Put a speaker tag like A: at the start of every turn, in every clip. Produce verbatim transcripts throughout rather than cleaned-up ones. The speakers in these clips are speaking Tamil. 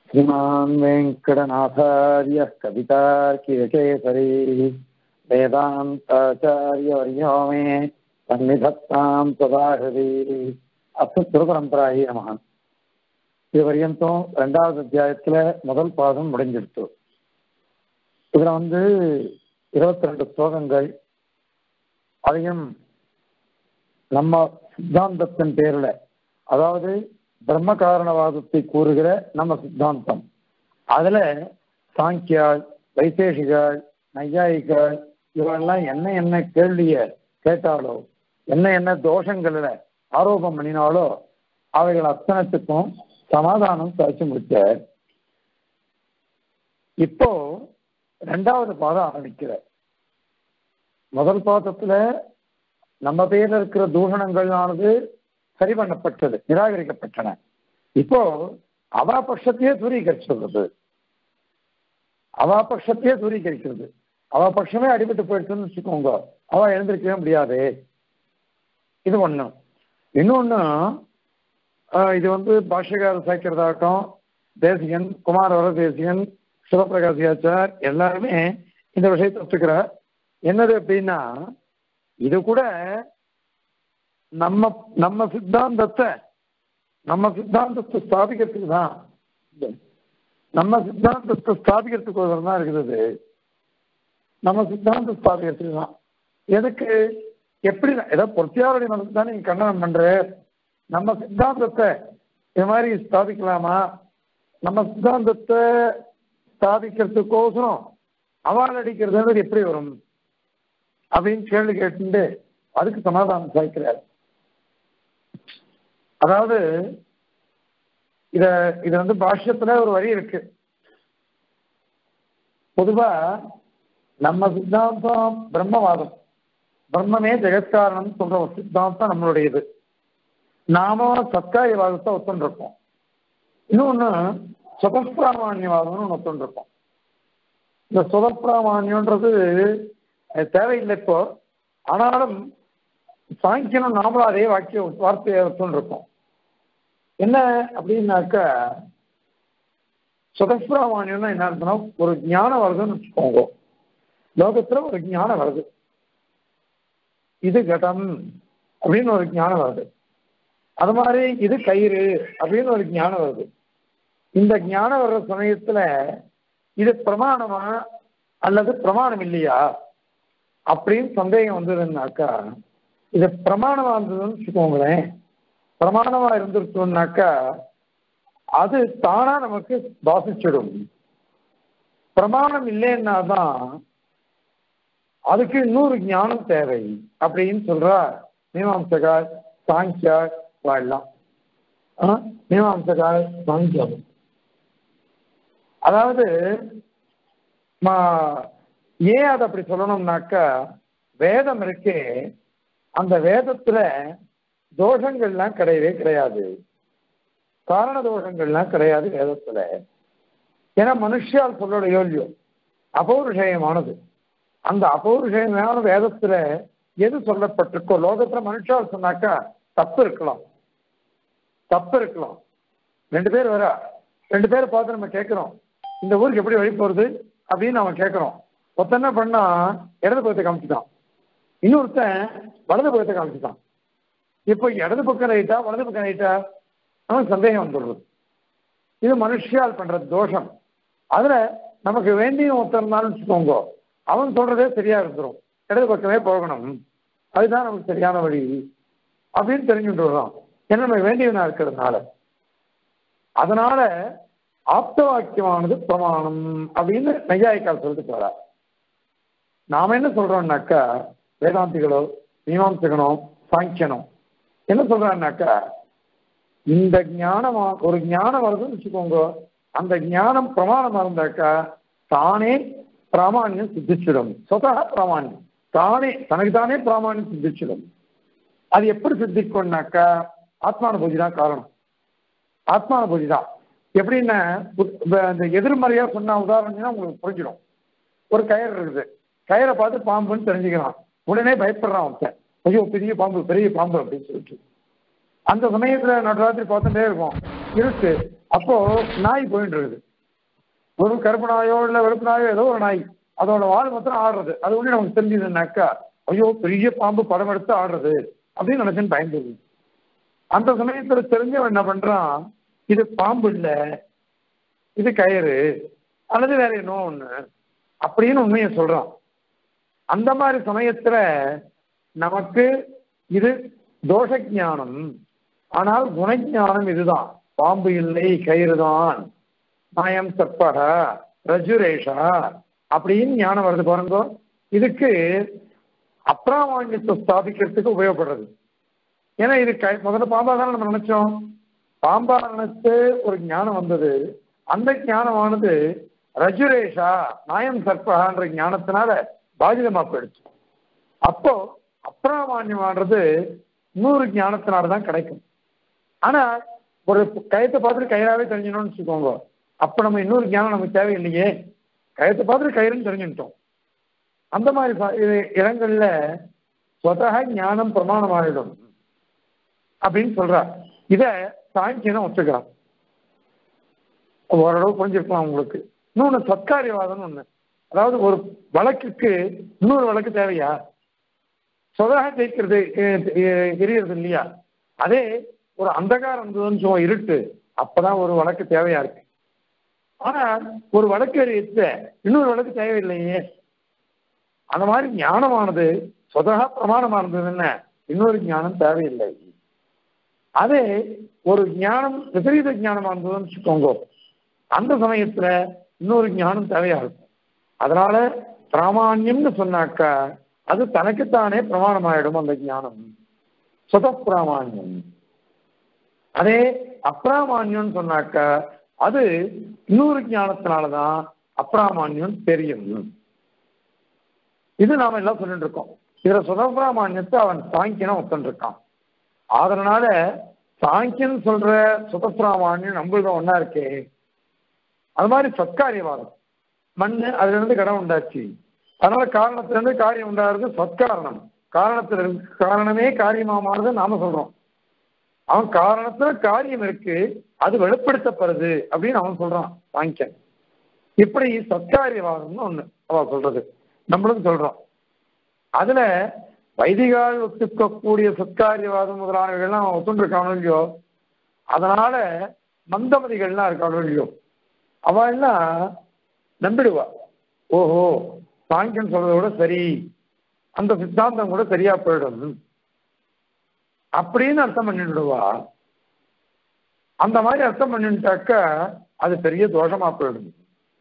A: श्रीमान् वेङ्कटनाथार्यः कवितार्किकेसरी वेदान्ताचार्यवर्यो मे सन्निधत्तां सदा हृदि அஸ்து திருபரம்பராயி நமக. இது வரையந்தும் ரெண்டாவது அத்தியாயத்துல முதல் பாதம் முடிஞ்சிடுச்சு. இதுல வந்து இருபத்தி ரெண்டு ஸ்லோகங்கள். அதையும் நம்ம சித்தாந்தத்தின் பேர்ல, அதாவது பிரம்ம காரணவாதத்தை கூறுகிற நம்ம சித்தாந்தம், அதுல சாங்கியாள், வைசேஷிகள், நையாயிகள் இவெல்லாம் என்ன என்ன கேள்விய கேட்டாலோ, என்ன என்ன தோஷங்கள்ல ஆரோபம் பண்ணினாலோ அவைகள் அத்தனத்துக்கும் சமாதானம் சாட்சி முடிச்சார். இப்போ ரெண்டாவது பாதம் ஆரம்பிக்கிற. முதல் பாதத்துல நம்ம பேர்ல இருக்கிற தூஷணங்களானது சரி பண்ணப்பட்டது, நிராகரிக்கப்பட்டன. இப்போ அவா பட்சத்தையே தூரீகரிச்சுள்ளது, அவா பட்சத்தையே தூரீகரிக்கிறது. அவா பட்சமே அடிபட்டு போயிடுச்சுன்னு வச்சுக்கோங்க, அவ எழுந்திருக்கவே முடியாது. இது ஒண்ணு. இன்னொன்னு, இது வந்து பாஷ்யகார சாய்க்கிறதாகட்டும், தேசிகன், குமார வர தேசிகன், சிவபிரகாசியாச்சார் எல்லாருமே இந்த விஷயத்தை ஒத்துக்கிறார். என்னது அப்படின்னா, இது கூட நம்ம நம்ம சித்தாந்தத்தை நம்ம சித்தாந்தத்தை ஸ்தாபிக்கிறதுக்கு தான், நம்ம சித்தாந்தத்தை ஸ்தாபிக்கிறதுக்கு ஒரு தான் இருக்குது. நம்ம சித்தாந்தம் ஸ்தாபிக்கிறதுக்கு தான். எதுக்கு, எப்படி ஏதோ பொறுத்தியாருடைய மனசு தான் நீங்க கண்டனம் பண்ற, நம்ம சித்தாந்தத்தை இது மாதிரி ஸ்தாபிக்கலாமா, நம்ம சித்தாந்தத்தை ஸ்தாபிக்கிறதுக்கோசரம் அவால் அடிக்கிறது எப்படி வரும் அப்படின்னு கேள்வி கேட்டு அதுக்கு சமாதானம் சாய்க்கிறார். அதாவது இத இது வந்து பாஷ்யத்துல ஒரு வரி இருக்கு. பொதுவா நம்ம சித்தாந்தம் பிரம்மவாதம், பிரம்மமே ஜெகத்காரணம் சொல்ற ஒரு சித்தாந்தம் நம்மளுடையது. நாம சத்காயவாதத்தை ஒத்துண்டிருப்போம். இன்னொன்னு சுதப்பிராமான்யவாதம்னு ஒன்று ஒத்துண்டிருப்போம். இந்த சுதப்பிராமான்யன்றது தேவையில்லை இப்போ. ஆனாலும் சாங்கியனும் நாமளும் அதே வாக்கிய வார்த்தையை ஒத்துண்டிருப்போம். என்ன அப்படின்னாக்கா, சுதப்பிராமான்யம்னா என்ன அர்த்தம்னா, ஒரு ஞானம் வருதுன்னு வச்சுக்கோங்க. லோகத்துல ஒரு ஞானம் வருது, இது கடம் அப்படின்னு ஒரு ஞானம் வருது. அது மாதிரி இது கயிறு அப்படின்னு ஒரு ஞானம் வருது. இந்த ஞானம் வர்ற சமயத்துல இது பிரமாணமா அல்லது பிரமாணம் இல்லையா அப்படின்னு சந்தேகம் வந்ததுன்னாக்கா, இது பிரமாணமா இருந்ததுன்னு வச்சுக்கோங்களேன். பிரமாணமா இருந்துருச்சோம்னாக்கா அது தானா நமக்கு பாதிச்சிடும். பிரமாணம் இல்லைன்னா தான் அதுக்கு இன்னொரு ஞானம் தேவை அப்படின்னு சொல்றா மீமாம்சகால், சாங்கியால் வாழலாம். மீமாம்சகால், சாங்கியம், அதாவது ஏன் அதை அப்படி சொல்லணும்னாக்கா, வேதம் இருக்கே, அந்த வேதத்துல தோஷங்கள்லாம் கிடையவே கிடையாது, காரண தோஷங்கள்லாம் கிடையாது வேதத்துல. ஏன்னா மனுஷால் சொல்லோட யோல்யம் அபௌருஷயமானது. அந்த அபௌருஷயமான வேதத்துல எது சொல்லப்பட்டிருக்கோ, லோகத்துல மனுஷால் சொன்னாக்கா தப்பு இருக்கலாம், தப்பு இருக்கலாம். ரெண்டு பேர் வரா, ரெண்டு பேரை பார்த்து நம்ம கேட்கிறோம், இந்த ஊருக்கு எப்படி வழி போறது அப்படின்னு நம்ம கேட்கிறோம். ஒருத்தன் என்ன பண்ணா இடது பக்கத்தை காமிச்சுட்டான், இன்னொருத்தன் வலது பக்கத்தை காமிச்சுட்டான். இப்போ இடது பக்கம் ரைட்டா வலது பக்கம் ரைட்டா நமக்கு சந்தேகம் வந்துடுறது. இது மனுஷியால் பண்ற தோஷம். அதுல நமக்கு வேண்டிய ஒருத்தர் இருந்தாலும் வச்சுக்கோங்க, அவன் சொல்றதே சரியா இருந்துடும், இடது பக்கமே போகணும், அதுதான் நமக்கு சரியான வழி அப்படின்னு தெரிஞ்சுட்டு வர்றோம். ஏன்னா நம்ம வேண்டியவனா இருக்கிறதுனால. அதனால ஆப்த வாக்கியமானது பிரமாணம் அப்படின்னு நையாயிக்கால் சொல்லிட்டு போறார். நாம என்ன சொல்றோம்னாக்கா, வேதாந்திகளோ மீமாம்சகனோ சாங்கியனோ என்ன சொல்றான்னாக்கா, இந்த ஞானமா ஒரு ஞானம் வருதுன்னு வச்சுக்கோங்க, அந்த ஞானம் பிரமாணமா இருந்தாக்கா தானே பிராமான்யம் சித்திச்சிடும். சொதா பிராமான்யம் தானே தனக்கு தானே பிராமான்யம் சித்திச்சிடும். அது எப்படி சித்திக்கும்னாக்கா, ஆத்மானுபூதி தான் காரணம். ஆத்மானுபூதி தான். எப்படின்னா, இந்த எதிர்மறையா சொன்ன உதாரணம்னா உங்களுக்கு புரிஞ்சிடும். ஒரு கயிறு இருக்குது, கயிறை பார்த்து பாம்புன்னு தெரிஞ்சுக்கலாம், உடனே பயப்படுறான் ஒருத்தன், ஐயோ பெரிய பாம்பு பெரிய பாம்பு அப்படின்னு சொல்லிட்டு. அந்த சமயத்துல நடராத்திரி பார்த்துட்டே இருக்கும், இருட்டு, அப்போ நாய் போயிட்டு இருக்குது, ஒரு கருப்பு நாயோ இல்லை வெறுப்பு நாயோ ஏதோ ஒரு நாய், அதோட வாழ் மாத்திரம் ஆடுறது. அது ஒண்ணு நமக்கு தெரிஞ்சதுன்னாக்கா ஐயோ பெரிய பாம்பு படம் எடுத்து ஆடுறது அப்படின்னு நினைச்சுன்னு பயந்துருது. அந்த சமயத்துல தெரிஞ்சவன் என்ன பண்றான், இது பாம்பு இல்லை, இது கயிறு அல்லது வேற என்ன ஒண்ணு அப்படின்னு உண்மையை சொல்றான். அந்த மாதிரி சமயத்துல நமக்கு இது தோஷ ஞானம். ஆனால் குணஞானம் இதுதான், பாம்பு இல்லை கயிறு தான், மாயம் சற்பக ரஜுரேஷா அப்படின்னு ஞானம் வருது பாருங்க. இதுக்கு அப்ராமான்யத்தை ஸ்தாபிக்கிறதுக்கு உபயோகப்படுறது. ஏன்னா இது கை முதல்ல பாம்பா தானே நம்ம நினைச்சோம், பாம்பா நினைச்சு ஒரு ஞானம் வந்தது. அந்த ஞானமானது ரஜுரேஷா மாயம் சற்பகான்ற ஞானத்தினால பாதிதமா போயிடுச்சு. அப்போ அப்ராமான்யமானது இன்னொரு ஞானத்தினால்தான் கிடைக்கும். ஆனா ஒரு கயத்தை பார்த்துட்டு கயிறாவே தெரிஞ்சணும்னு வச்சுக்கோங்க, அப்ப நம்ம இன்னொரு ஞானம் நமக்கு தேவையில்லையே, கயத்தை பார்த்துட்டு கயிறுன்னு தெரிஞ்சுட்டோம். அந்த மாதிரி இடங்கள்ல ஸ்வதக ஞானம் பிரமாணமாயிடும் அப்படின்னு சொல்றார். இத சாங்கியனை ஒத்துக்கிறான், ஓரளவு புரிஞ்சிருக்கலாம் உங்களுக்கு. இன்னொன்னு சத்காரியவாதம்னு ஒண்ணு, அதாவது ஒரு வழக்குக்கு இன்னொரு வழக்கு தேவையா, சொதாக ஜெயிக்கிறது எரியறது இல்லையா, அதே ஒரு அந்தகாரம் இருந்ததுன்னு சொல்ல இருட்டு, அப்பதான் ஒரு வழக்கு தேவையா இருக்கு. ஆனா ஒரு வழக்கு எரியத்த இன்னொரு வழக்கு தேவையில்லையே. அந்த மாதிரி ஞானமானது சொதகா பிரமாணமா இருந்ததுன்னு இன்னொரு ஞானம் தேவையில்லை. அதே ஒரு ஞானம் விபரீத ஞானமா இருந்ததுன்னு வச்சுக்கோங்க, அந்த சமயத்துல இன்னொரு ஞானம் தேவையா இருக்கும். அதனால பிராமான்யம்னு சொன்னாக்கா அது தனக்குத்தானே பிரமாணமாயிடும் அந்த ஞானம், சொத பிராமான்யம். அதே அப்பிராமான்யம் சொன்னாக்கா அது இன்னொரு ஞானத்தினாலதான் அப்பிராமான்யம் தெரியும். இது நாம எல்லாம் சொல்லிட்டு இருக்கோம். இதுல சுதப்பிராமான்யத்தை அவன் சாங்கியனை ஒத்துட்டு இருக்கான். அதனால சாங்கியன் சொல்ற சுதப்பிராமான்யம் நம்மளுக்கு ஒன்னா இருக்கே. அது மாதிரி சத்காரியவாதம், மண்ணு அதுல இருந்து கடம் உண்டாச்சு, அதனால காரணத்திலிருந்து காரியம் உண்டாகிறது சத்காரணம், காரணத்துல காரணமே காரியமா மாறுது நாம சொல்றோம். அவன் காரணத்துல காரியம் இருக்கு, அது வெளிப்படுத்தப்படுது அப்படின்னு அவன் சொல்றான் சாங்கியன். இப்படி சத்காரியவாதம்னு ஒண்ணு அவன் சொல்றது, நம்மளும் சொல்றோம். அதுல வைதிகால் ஒத்துக்கக்கூடிய சத்காரியவாதம் முதலானவைகள்லாம் அவன் ஒத்துண்டு இருக்கானோ இல்லையோ, அதனால மந்தமதிகள்லாம் இருக்கானோ இல்லையோ, அவன் எல்லாம் நம்பிடுவா. ஓஹோ சாங்கியன் சொல்றத விட சரி, அந்த சித்தாந்தம் கூட சரியா போயிடும் அப்படின்னு அர்த்தம் பண்ணிடுவா. அந்த மாதிரி அர்த்தம் பண்ணிட்டாக்க அது பெரிய தோஷமா போயிடும்,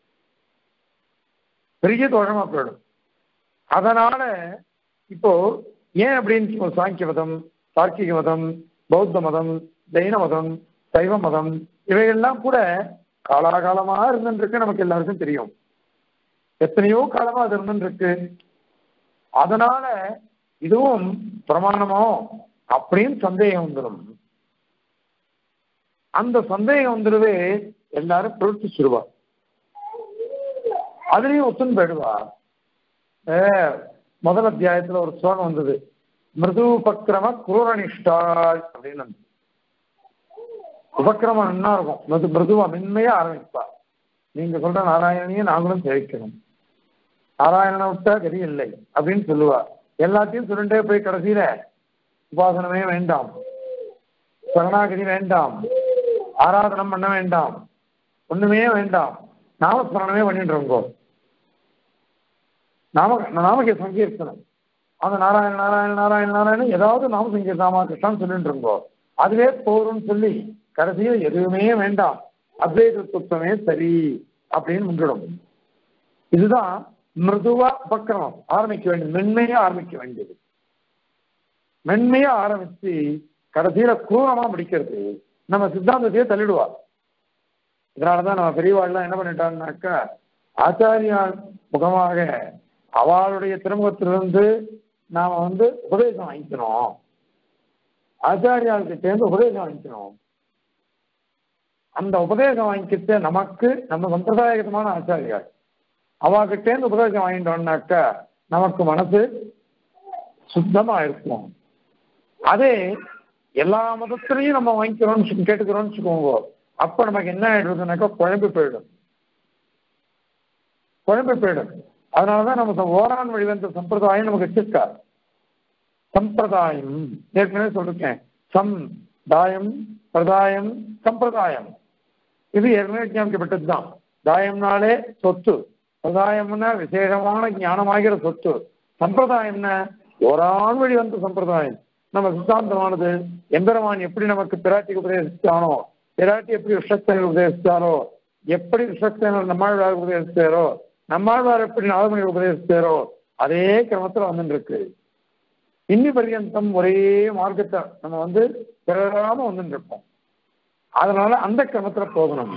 A: பெரிய தோஷமா போயிடும். அதனால இப்போ ஏன் அப்படின்னு சாங்கிய மதம், தார்க்கிக மதம், பௌத்த மதம், ஜெயின மதம், சைவ மதம் இவைகள்லாம் கூட காலாகாலமா இருந்துருக்கு, நமக்கு எல்லாருக்கும் தெரியும். எத்தனையோ காலமா அது இருந்துருக்கு. அதனால இதுவும் பிரமாணமோ அப்படின்னு சந்தேகம் வந்துடும். அந்த சந்தேகம் வந்துடுவே எல்லாரும் பிரவர்த்திச்சிருவா, அதுலயும் ஒத்துன்னு போயிடுவா. முதல் அத்தியாயத்துல ஒரு ஸ்லோகம் வந்தது, மிருது உபக்கிரம குரூரனிஷ்டாள் அப்படின்னு. உபக்கிரமம் என்ன இருக்கும், மிருது மிருதுவா மென்மையா ஆரம்பிப்பா. நீங்க சொல்ற நாராயணனையும் நாங்களும் ஜெயிக்கணும், நாராயணனை விட்டா கதி இல்லை அப்படின்னு சொல்லுவா. எல்லாத்தையும் சொல்லிட்டே போய் கடைசியில உபாசனமே வேண்டாம், சரணாகதி வேண்டாம், ஆராதனம் பண்ண வேண்டாம், ஒண்ணுமே வேண்டாம், நாமஸ்மரணமே பண்ணிட்டு இருக்கோம், நாம நாமக்கே சங்கீர்த்தனம், அந்த நாராயண நாராயண நாராயண நாராயணன் ஏதாவது நாம சங்கீர்த்தமா கிருஷ்ணான்னு சொல்லிட்டு இருக்கோம். அதுவே போறோம்னு சொல்லி கடைசியில் எதுவுமே வேண்டாம், அத்வைத தத்துவமே சரி அப்படின்னு முன்னிடும். இதுதான் மிருதுவா உபக்கிரமம் ஆரம்பிக்க வேண்டியது, மென்மையா ஆரம்பிக்க வேண்டியது. மென்மையா ஆரம்பிச்சு கடைசியில குரூரமா முடிக்கிறது நம்ம சித்தாந்தத்தையே தள்ளிடுவா. இதனாலதான் நம்ம பெரியவாள்லாம் என்ன பண்ணிட்டாங்கன்னாக்கா, ஆச்சாரியால் முகமாக அவளுடைய திருமுகத்திலிருந்து நாம வந்து உபதேசம் வாங்கிக்கணும், ஆச்சாரியாளுக்கு சேர்ந்து உபதேசம் வாங்கிக்கணும். அந்த உபதேசம் வாங்கிக்கிட்டு நமக்கு நம்ம சம்பிரதாயகமான ஆச்சாரியாள் அவகிட்டேருந்து உபதேசம் வாங்கிட்டோம்னாக்கா நமக்கு மனசு சுத்தமா இருக்கும். அதே எல்லா மதத்திலையும் நம்ம வாங்கிக்கிறோம்னு கேட்டுக்கிறோம்னு வச்சுக்கோங்க, அப்ப நமக்கு என்ன ஆயிடுறதுனாக்கா குழம்பு போயிடும் குழம்பு போயிடும் அதனாலதான் நம்ம ஓரான் வழிவந்த சம்பிரதாயம் நமக்கு வச்சிருக்கா. சம்பிரதாயம் ஏற்கனவே சொல்லிருக்கேன். சம் தாயம் பிரதாயம் சம்பிரதாயம் இது ஏற்கனவே விஞ்ஞானிக்கப்பட்டதுதான். தாயம்னாலே சொத்து, பிரதாயம்னா விசேஷமான ஞானமாகிற சொத்து, சம்பிரதாயம்னா ஓரான் வழி வந்த சம்பிரதாயம். நம்ம சித்தாந்தமானது எம்பெருமான் எப்படி நமக்கு பிராட்டிக்கு உபதேசித்தானோ, பிராட்டி எப்படி விஷக்தனர் உபதேசித்தாரோ, எப்படி விஷக்தனர் நம்மாழ்வார் உபதேசித்தாரோ, நம்மாழ்வார் எப்படி நாதமணி உபதேசித்தாரோ அதே கிரமத்தில் வந்துட்டு இருக்கு. இன்னி பரியந்தம் ஒரே மார்க்கத்தை நம்ம வந்து பிறராம வந்துட்டு இருப்போம். அதனால அந்த கிரமத்துல போகணும்,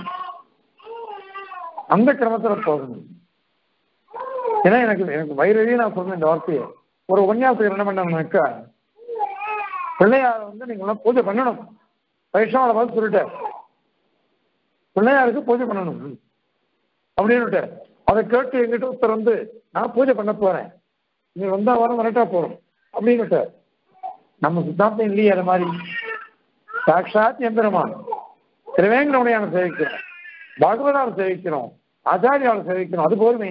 A: அந்த கிரமத்துல போகணும். ஏன்னா எனக்கு எனக்கு வயிறே நான் சொல்றேன் இந்த வார்த்தையை. ஒரு உபன்யாசகர் என்ன பண்ணாங்கன்னாக்கா, பிள்ளையார வந்து நீங்க எல்லாம் பூஜை பண்ணணும். வைஷ்ணவனை பார்த்து சொல்லிட்டார், பிள்ளையாருக்கு பூஜை பண்ணணும் அப்படின்னு. அதை கேட்டு எங்கிட்ட ஒருத்தர் வந்து நான் பூஜை பண்ண போறேன், நீ வந்தா வர வரட்டா போறோம் அப்படின்னு. நம்ம சித்தாந்தம் இல்லையே அது மாதிரி. சாட்சாத் எம்பெருமான் திருவேங்கடமுடையான சேவிக்கிறோம், பாகவதாவை சேவிக்கிறோம், ஆச்சாரியாவை சேவிக்கிறோம், அது போதுமே.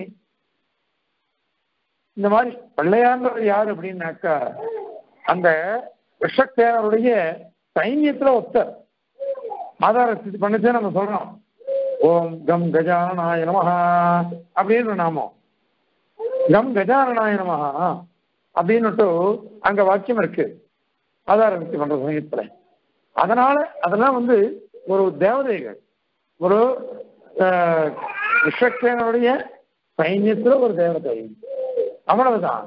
A: இந்த மாதிரி பிள்ளையார்ன்றது யாரு அப்படின்னாக்கா அந்த விஷக்தேவருடைய சைன்யத்துல ஒத்தர். ஆதார பண்ணுச்சே நம்ம சொல்றோம், ஓம் கம் கஜானனாய நமஹா அப்படின்னு நாமம். கம் கஜானனாய நமஹா அப்படின்னுட்டு அங்க வாக்கியம் இருக்கு ஆதார விருத்தி பண்ற சமயத்துல. அதனால அதெல்லாம் வந்து ஒரு தேவதைகள், ஒரு விஷக்தேவனுடைய சைன்யத்துல ஒரு தேவதை, அவ்வளவுதான்.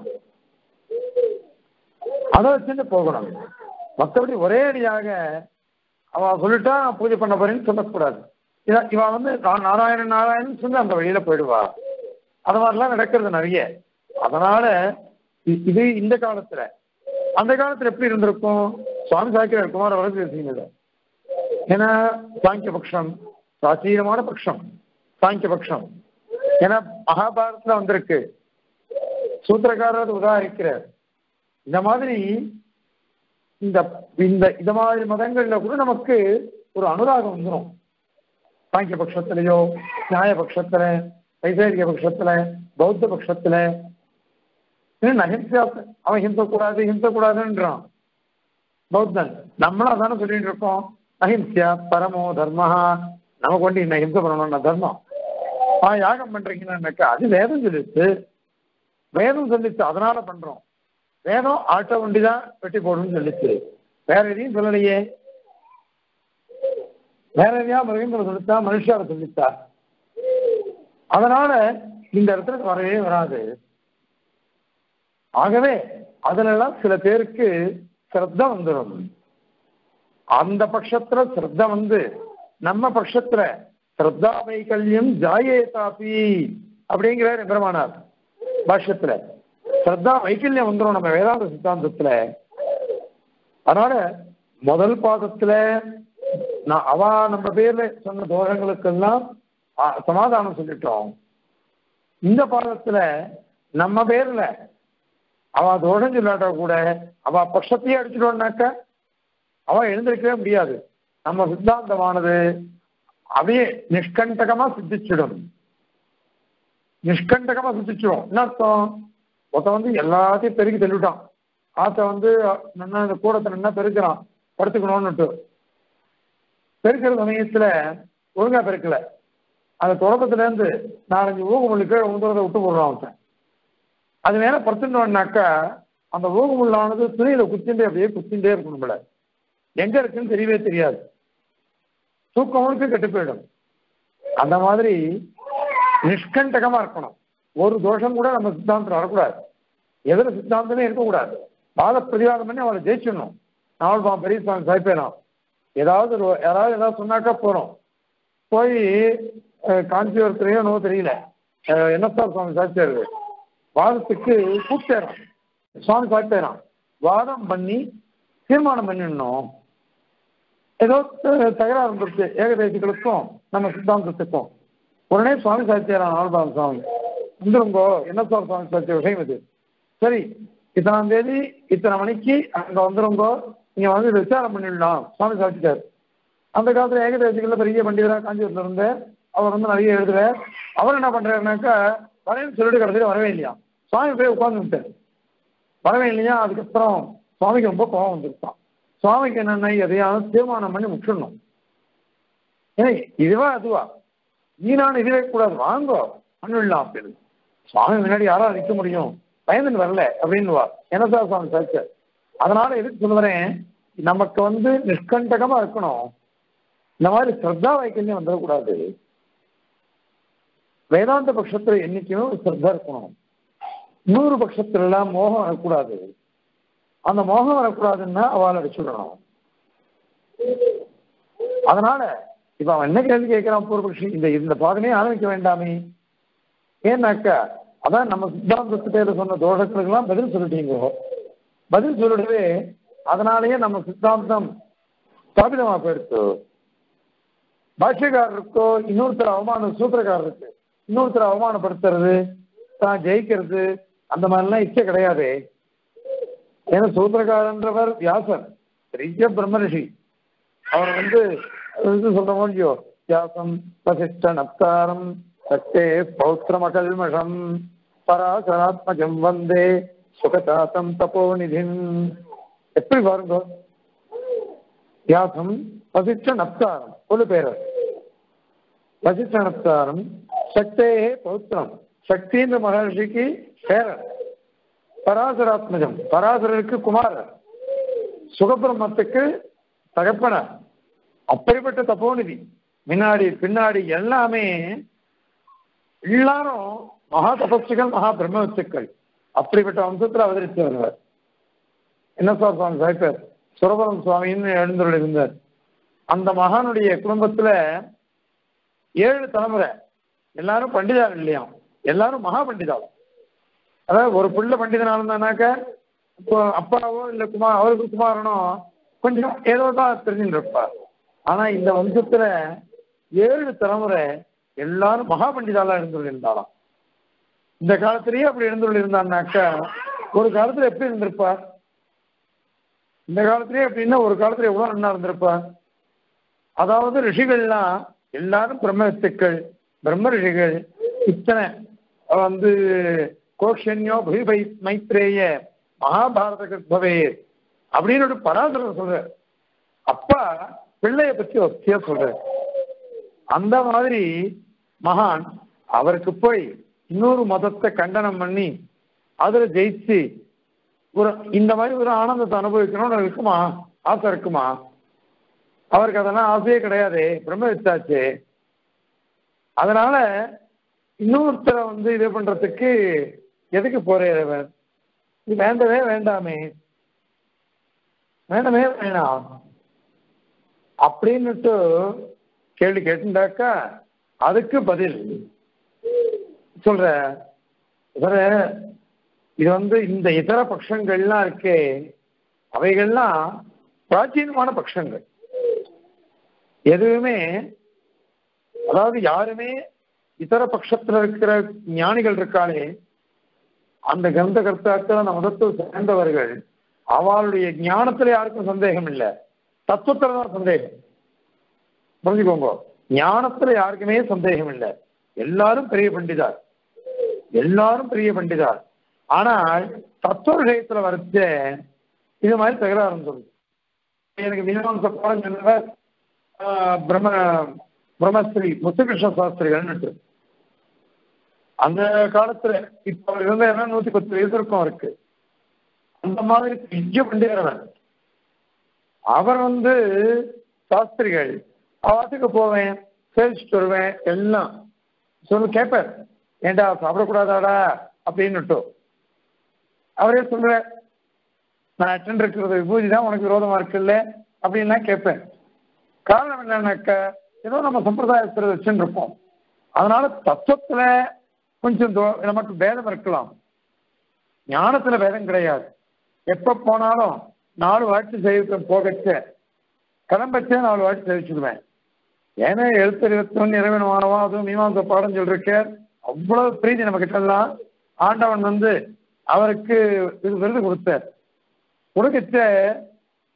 A: அதை வச்சுட்டு போகணும். மற்றபடி ஒரே அடியாக அவ சொல்லிட்டா பூஜை பண்ண போறேன்னு சொல்லக்கூடாது. இவ வந்து நாராயணன் நாராயணன் சொல்லி அந்த வழியில போயிடுவா. அது மாதிரிலாம் நடக்கிறது நிறைய. அதனால இது இந்த காலத்துல, அந்த காலத்துல எப்படி இருந்திருக்கும்? சுவாமி சாக்கிய குமார வரது பேசுங்க. ஏன்னா சாங்கிய பட்சம் பிராச்சீனமான பட்சம், சாங்கிய பட்சம். ஏன்னா மகாபாரதத்துல வந்திருக்கு, சூத்திரக்காரர் உதாரிக்கிறார். இந்த மாதிரி இந்த இந்த இந்த மாதிரி மதங்கள்ல கூட நமக்கு ஒரு அனுராகம் வந்துடும். சாங்கிய பட்சத்திலேயோ, நியாய பட்சத்துல, வைசேரிக பட்சத்துல, பௌத்த பட்சத்துல அஹிம்சா, அவன் ஹிம்சக்கூடாது ஹிம்சக்கூடாதுன்றான் பௌத்தன். நம்மளும் அதானே சொல்லிட்டு இருக்கோம், அஹிம்சா பரமோ தர்மஹா. நமக்கு வந்து என்ன ஹிம்சை பண்ணணும்னா தர்மம். ஆ யாகம் பண்றீங்கன்னாக்கா அது வேதம் சொல்லிச்சு, வேதம் சொல்லிச்சு அதனால பண்றோம். வேதம் ஆட்ட வண்டிதான் வெட்டி போடணும்னு சொல்லிச்சு, வேற எதையும் சொல்லலையே. வேற எதையா மிருகங்களை சொல்லித்தா, மனுஷாவை சொல்லித்தா. அதனால இந்த இடத்துல வரவே வராது. ஆகவே அதுல எல்லாம் சில பேருக்கு சிரத்த வந்துடும். அந்த பட்சத்துல சிரத்த வந்து நம்ம பட்சத்துல சிரத்தா வைகல்யம் ஜாயேதாபி அப்படிங்கிறார் எம்பெருமானார் பாஷ்யத்துல. சிரத்தா வைகல்யம் வந்துடும் நம்ம வேதாந்த சித்தாந்தத்துல. அதனால முதல் பாதத்துல நான் அவ நம்ம பேர்ல சொன்ன தோஷங்களுக்கெல்லாம் சமாதானம் சொல்லிட்டோம். இந்த பாதத்துல நம்ம பேர்ல அவ தோஷம் சொல்லாட்டா கூட அவ பட்சத்தையே அடிச்சுட்டோம்னாக்க அவ எழுந்திருக்கவே முடியாது. நம்ம சித்தாந்தமானது அப்படியே நிஷ்கண்டகமா சித்திச்சிடும், நிஷ்கண்டகமா சித்திச்சிடும். என்ன அர்த்தம்? ஒருத்த வந்து எல்லாத்தையும் பெருக்கி தள்ளிவிட்டான், ஆத்த வந்து நின்னா இந்த கூடத்தை நின்னா பெருக்கிறான் படுத்துக்கணும்னுட்டு. பெருக்கிற சமயத்துல ஒழுங்கா பெருக்கல, அந்த தொடக்கத்துல இருந்து நாலஞ்சு ஊகமுள்ளு கீழே உந்துறதை விட்டு போடுறான் அவன். அது மேல படுத்துட்டோம்னாக்கா அந்த ஊகமுள்ளானது துணியில குத்திண்டே அப்படியே குத்திண்டே இருக்கணும் போல, எங்க இருக்குன்னு தெரியவே தெரியாது, தூக்கமுழுக்கு கெட்டு போயிடும். அந்த மாதிரி நிஷ்கண்டகமா இருக்கணும். ஒரு தோஷம் கூட நம்ம சித்தாந்தத்தில் வரக்கூடாது, எதிர சித்தாந்தமே இருக்கக்கூடாது. வாத பிரதிவாதம் பண்ணி அவளை ஜெயிச்சிடணும். நாவல் பெரிய சுவாமி சாய்ப்பேனும் ஏதாவது யாராவது ஏதாவது சொன்னாக்கா போறோம், போய் காஞ்சிபுரத்துலயோ நோ தெரியல என்னத்தார் சுவாமி சாய்ச்சாரு வாதத்துக்கு கூப்பிட்டேறான், சுவாமி சாய்ப்பேறான் வாதம் பண்ணி தீர்மானம் பண்ணிடணும். ஏதோ தகராறு இருந்துருச்சு ஏகதேசிகளுக்கும் நம்ம சித்தாந்தத்துக்கும். உடனே சுவாமி சாய்ச்சாரான் ஆழ்வான் சுவாமி, வந்துருங்கோ என்ன சார் சுவாமி சாய்ச்ச விஷயம் இது, சரி இத்தனாம் தேதி இத்தனை மணிக்கு அங்க வந்துருங்கோ, நீங்க வந்து விசாரம் பண்ணிடலாம் சுவாமி சாய்ச்சிட்டாரு. அந்த காலத்துல ஏகதேசிகள்ல பெரிய பண்டிதரா காஞ்சிபுரத்துல இருந்து அவர் வந்து நிறைய எழுதுறார். அவர் என்ன பண்றாருனாக்கா வரேன்னு சொல்லிட்டு கடைசியில் வரவே இல்லையா, சுவாமி போய் உட்கார்ந்துட்டார், வரவே இல்லையா. அதுக்கப்புறம் சுவாமிக்கு ரொம்ப கோபம் வந்துருக்கான். சுவாமிக்கு என்னென்ன எதையாவது தீர்மானம் பண்ணி முற்றிடணும். ஏன்னா இதுவா அதுவா நீனான இதுவே கூடாது, வாங்கோ பண்ணிடலாம் அப்படின்னு. சுவாமி முன்னாடி யாராவது நிற்க முடியும், பயந்துன்னு வரல அப்படின்னுவா. என்ன சார் சுவாமி சாச்சு. அதனால எதுக்கு சொல்லுறேன், நமக்கு வந்து நிஷ்கண்டகமா இருக்கணும். இந்த மாதிரி ஸ்ரத்தா வைக்கல்யம் வந்துடக்கூடாது. வேதாந்த பட்சத்துல என்னைக்குமே ஒரு ஸ்ரத்தா இருக்கணும். நூறு பட்சத்துல எல்லாம் மோகம் வரக்கூடாது. அந்த மோகம் வரக்கூடாதுன்னா அவள் அடிச்சுடணும். அதனால இப்ப அவன் என்ன கேள்வி கேட்கிறான் பூர்வபக்ஷி, இந்த இந்த பாதனையே ஆரம்பிக்க வேண்டாமே. ஏன்னாக்கா அதான் நம்ம சித்தாந்தத்துக்கு சொன்ன தோஷங்களுக்கெல்லாம் பதில் சொல்லிட்டீங்க. பதில் சொல்லிடவே அதனாலேயே நம்ம சித்தாந்தம் ஸ்தாபிதமா போயிடுச்சு. பாஷ்யக்காரருக்கோ இன்னொருத்தர் அவமானம், சூத்திரக்காரருக்கு இன்னொருத்தர் அவமானப்படுத்துறது, தான் ஜெயிக்கிறது, அந்த மாதிரிலாம் இச்சை கிடையாது. ஏன்னா சூத்திரக்காரன்றவர் வியாசர், பெரிய பிரம்மரிஷி. அவர் வந்து இது சொல்ற முடியோ, வியாசம் வசிஷ்ட நப்தாரம் சக்தே பௌத்திரமகல்மஷம் பராசராத்மஜம் வந்தே சுகதாத்தம் தபோநிதிம். எப்படி பாருங்க, வியாசம் வசிஷ்ட நப்தாரம் ஒரு பேரர், வசிஷ்ட நப்தாரம் சக்தே பௌத்திரம், சக்தின்ற மகர்ஷிக்கு பேரர், பராசராத்மஜம் பராசரருக்கு குமாரர், சுகபிரம்மத்துக்கு தகப்பனர். அப்படிப்பட்ட தபோநிதி, முன்னாடி பின்னாடி எல்லாமே எல்லாரும் மகா தபஸ்விகள், மகா பிரம்மத்துக்கள். அப்படிப்பட்ட வம்சத்தில் அவதரித்து வருவார். என்ன சார் சுவாமி சாய்ப்பார், சுரபரம் சுவாமின்னு எழுந்தருள் இருந்தார். அந்த மகானுடைய குடும்பத்துல ஏழு தலைமுறை எல்லாரும் பண்டிதாள் இல்லையா, எல்லாரும் மகா பண்டிதாள். அதாவது ஒரு பிள்ளை பண்டிதனால இருந்தானாக்க இப்போ அப்பாவோ இல்லை குமார் அவருக்கு குமாரனோ கொஞ்சம் ஏதோ தான் தெரிஞ்சுட்டு இருப்பார். ஆனா இந்த வம்சத்துல ஏழு தலைமுறை எல்லாரும் மகா பண்டிதாலா எழுந்துள்ள இருந்தாலாம். இந்த காலத்திலேயே அப்படி எழுந்துள்ள இருந்தான்னாக்கா ஒரு காலத்துல எப்படி இருந்திருப்பார், இந்த காலத்திலேயே அப்படின்னா ஒரு காலத்துல எவ்வளவு நல்லா இருந்திருப்பார். அதாவது ரிஷிகள்லாம் எல்லாரும் பிரம்மத்துக்கள், பிரம்ம ரிஷிகள். இத்தனை வந்து கோஷன்யோ பை மைத்ரேய மகாபாரத கிருத்பவே அப்படின்னு ஒரு பராசரர் சொல்ற. அப்பா பிள்ளைய பத்தி வசதியா சொல்ற. அந்த மாதிரி மகான் அவருக்கு போய் இன்னொரு மதத்தை கண்டனம் பண்ணி அதுல ஜெயிச்சு ஒரு இந்த மாதிரி ஒரு ஆனந்தத்தை அனுபவிக்கணும்னு இருக்குமா, ஆசை இருக்குமா? அவருக்கு அதெல்லாம் ஆசையே கிடையாது, பிரம்ம வித்தாச்சு. அதனால இன்னொருத்தரை வந்து இது பண்றதுக்கு எதுக்கு போறவர், இது வேண்டவே வேண்டாமே, வேண்டவே வேணாம் அப்படின்னுட்டு கேள்வி கேட்டுட்டாக்கா அதுக்கு பதில் சொல்ற. இது வந்து இந்த இதர பட்சங்கள்லாம் இருக்கே, அவைகள்லாம் பிராச்சீனமான பட்சங்கள். எதுவுமே அதாவது யாருமே இதர பட்சத்துல இருக்கிற ஞானிகள் இருக்காளே, அந்த கிரந்த கர்த்தாக்கள் அந்த மதத்தில் சேர்ந்தவர்கள், அவளுடைய ஞானத்துல யாருக்கும் சந்தேகம் இல்லை, தத்துவத்துல தான் சந்தேகம். புரிஞ்சுக்கோங்க, ஞானத்துல யாருக்குமே சந்தேகம் இல்லை. எல்லாரும் பெரிய பண்டிதார், எல்லாரும் பெரிய பண்டிதார். ஆனால் தத்துவ விஷயத்துல வரைச்ச இது மாதிரி தகராறுன்னு சொல்லுது. எனக்கு மீனவன் பாடம் சொன்னவர் பிரம்ம பிரம்மஸ்ரீ முத்துகிருஷ்ண சாஸ்திரிகள்னு. அந்த காலத்துல இப்ப அவர் இருந்த என்ன நூத்தி பத்து வயசு இருக்கும் அவருக்கு. அந்த மாதிரி பெரிய பண்டிதர் அவர் வந்து சாஸ்திரிகள். அவத்துக்கு போவேன், சேவிச்சுட்டு வருவேன், எல்லாம் சொல்லு கேட்பார். ஏண்டா சாப்பிடக்கூடாதாடா அப்படின்னுட்டு அவரே சொல்ற, நான் அட்டன் இருக்கிறது விபூதி தான் உனக்கு விரோதமா இருக்குல்ல அப்படின்லாம் கேட்பேன். காரணம் என்னன்னாக்கா ஏதோ நம்ம சம்பிரதாயத்தில் வச்சுன்னு இருப்போம். அதனால தத்துவத்துல கொஞ்சம் நமக்கு பேதம் இருக்கலாம், ஞானத்துல பேதம் கிடையாது. எப்ப போனாலும் நாலு வாட்டி செய்ய போகச்ச கிளம்பச்சே நாலு வாட்டி தெரிவிச்சுடுவேன். ஏன்னா எழுத்து இருபத்தி ஒன்று இறைவன் மாணவா அதுவும் மீமாச பாடம் சொல்லிருக்க. அவ்வளவு பிரீதி நம்ம கிட்ட எல்லாம். ஆண்டவன் வந்து அவருக்கு இது விருது கொடுத்தார். கொடுக்கச்ச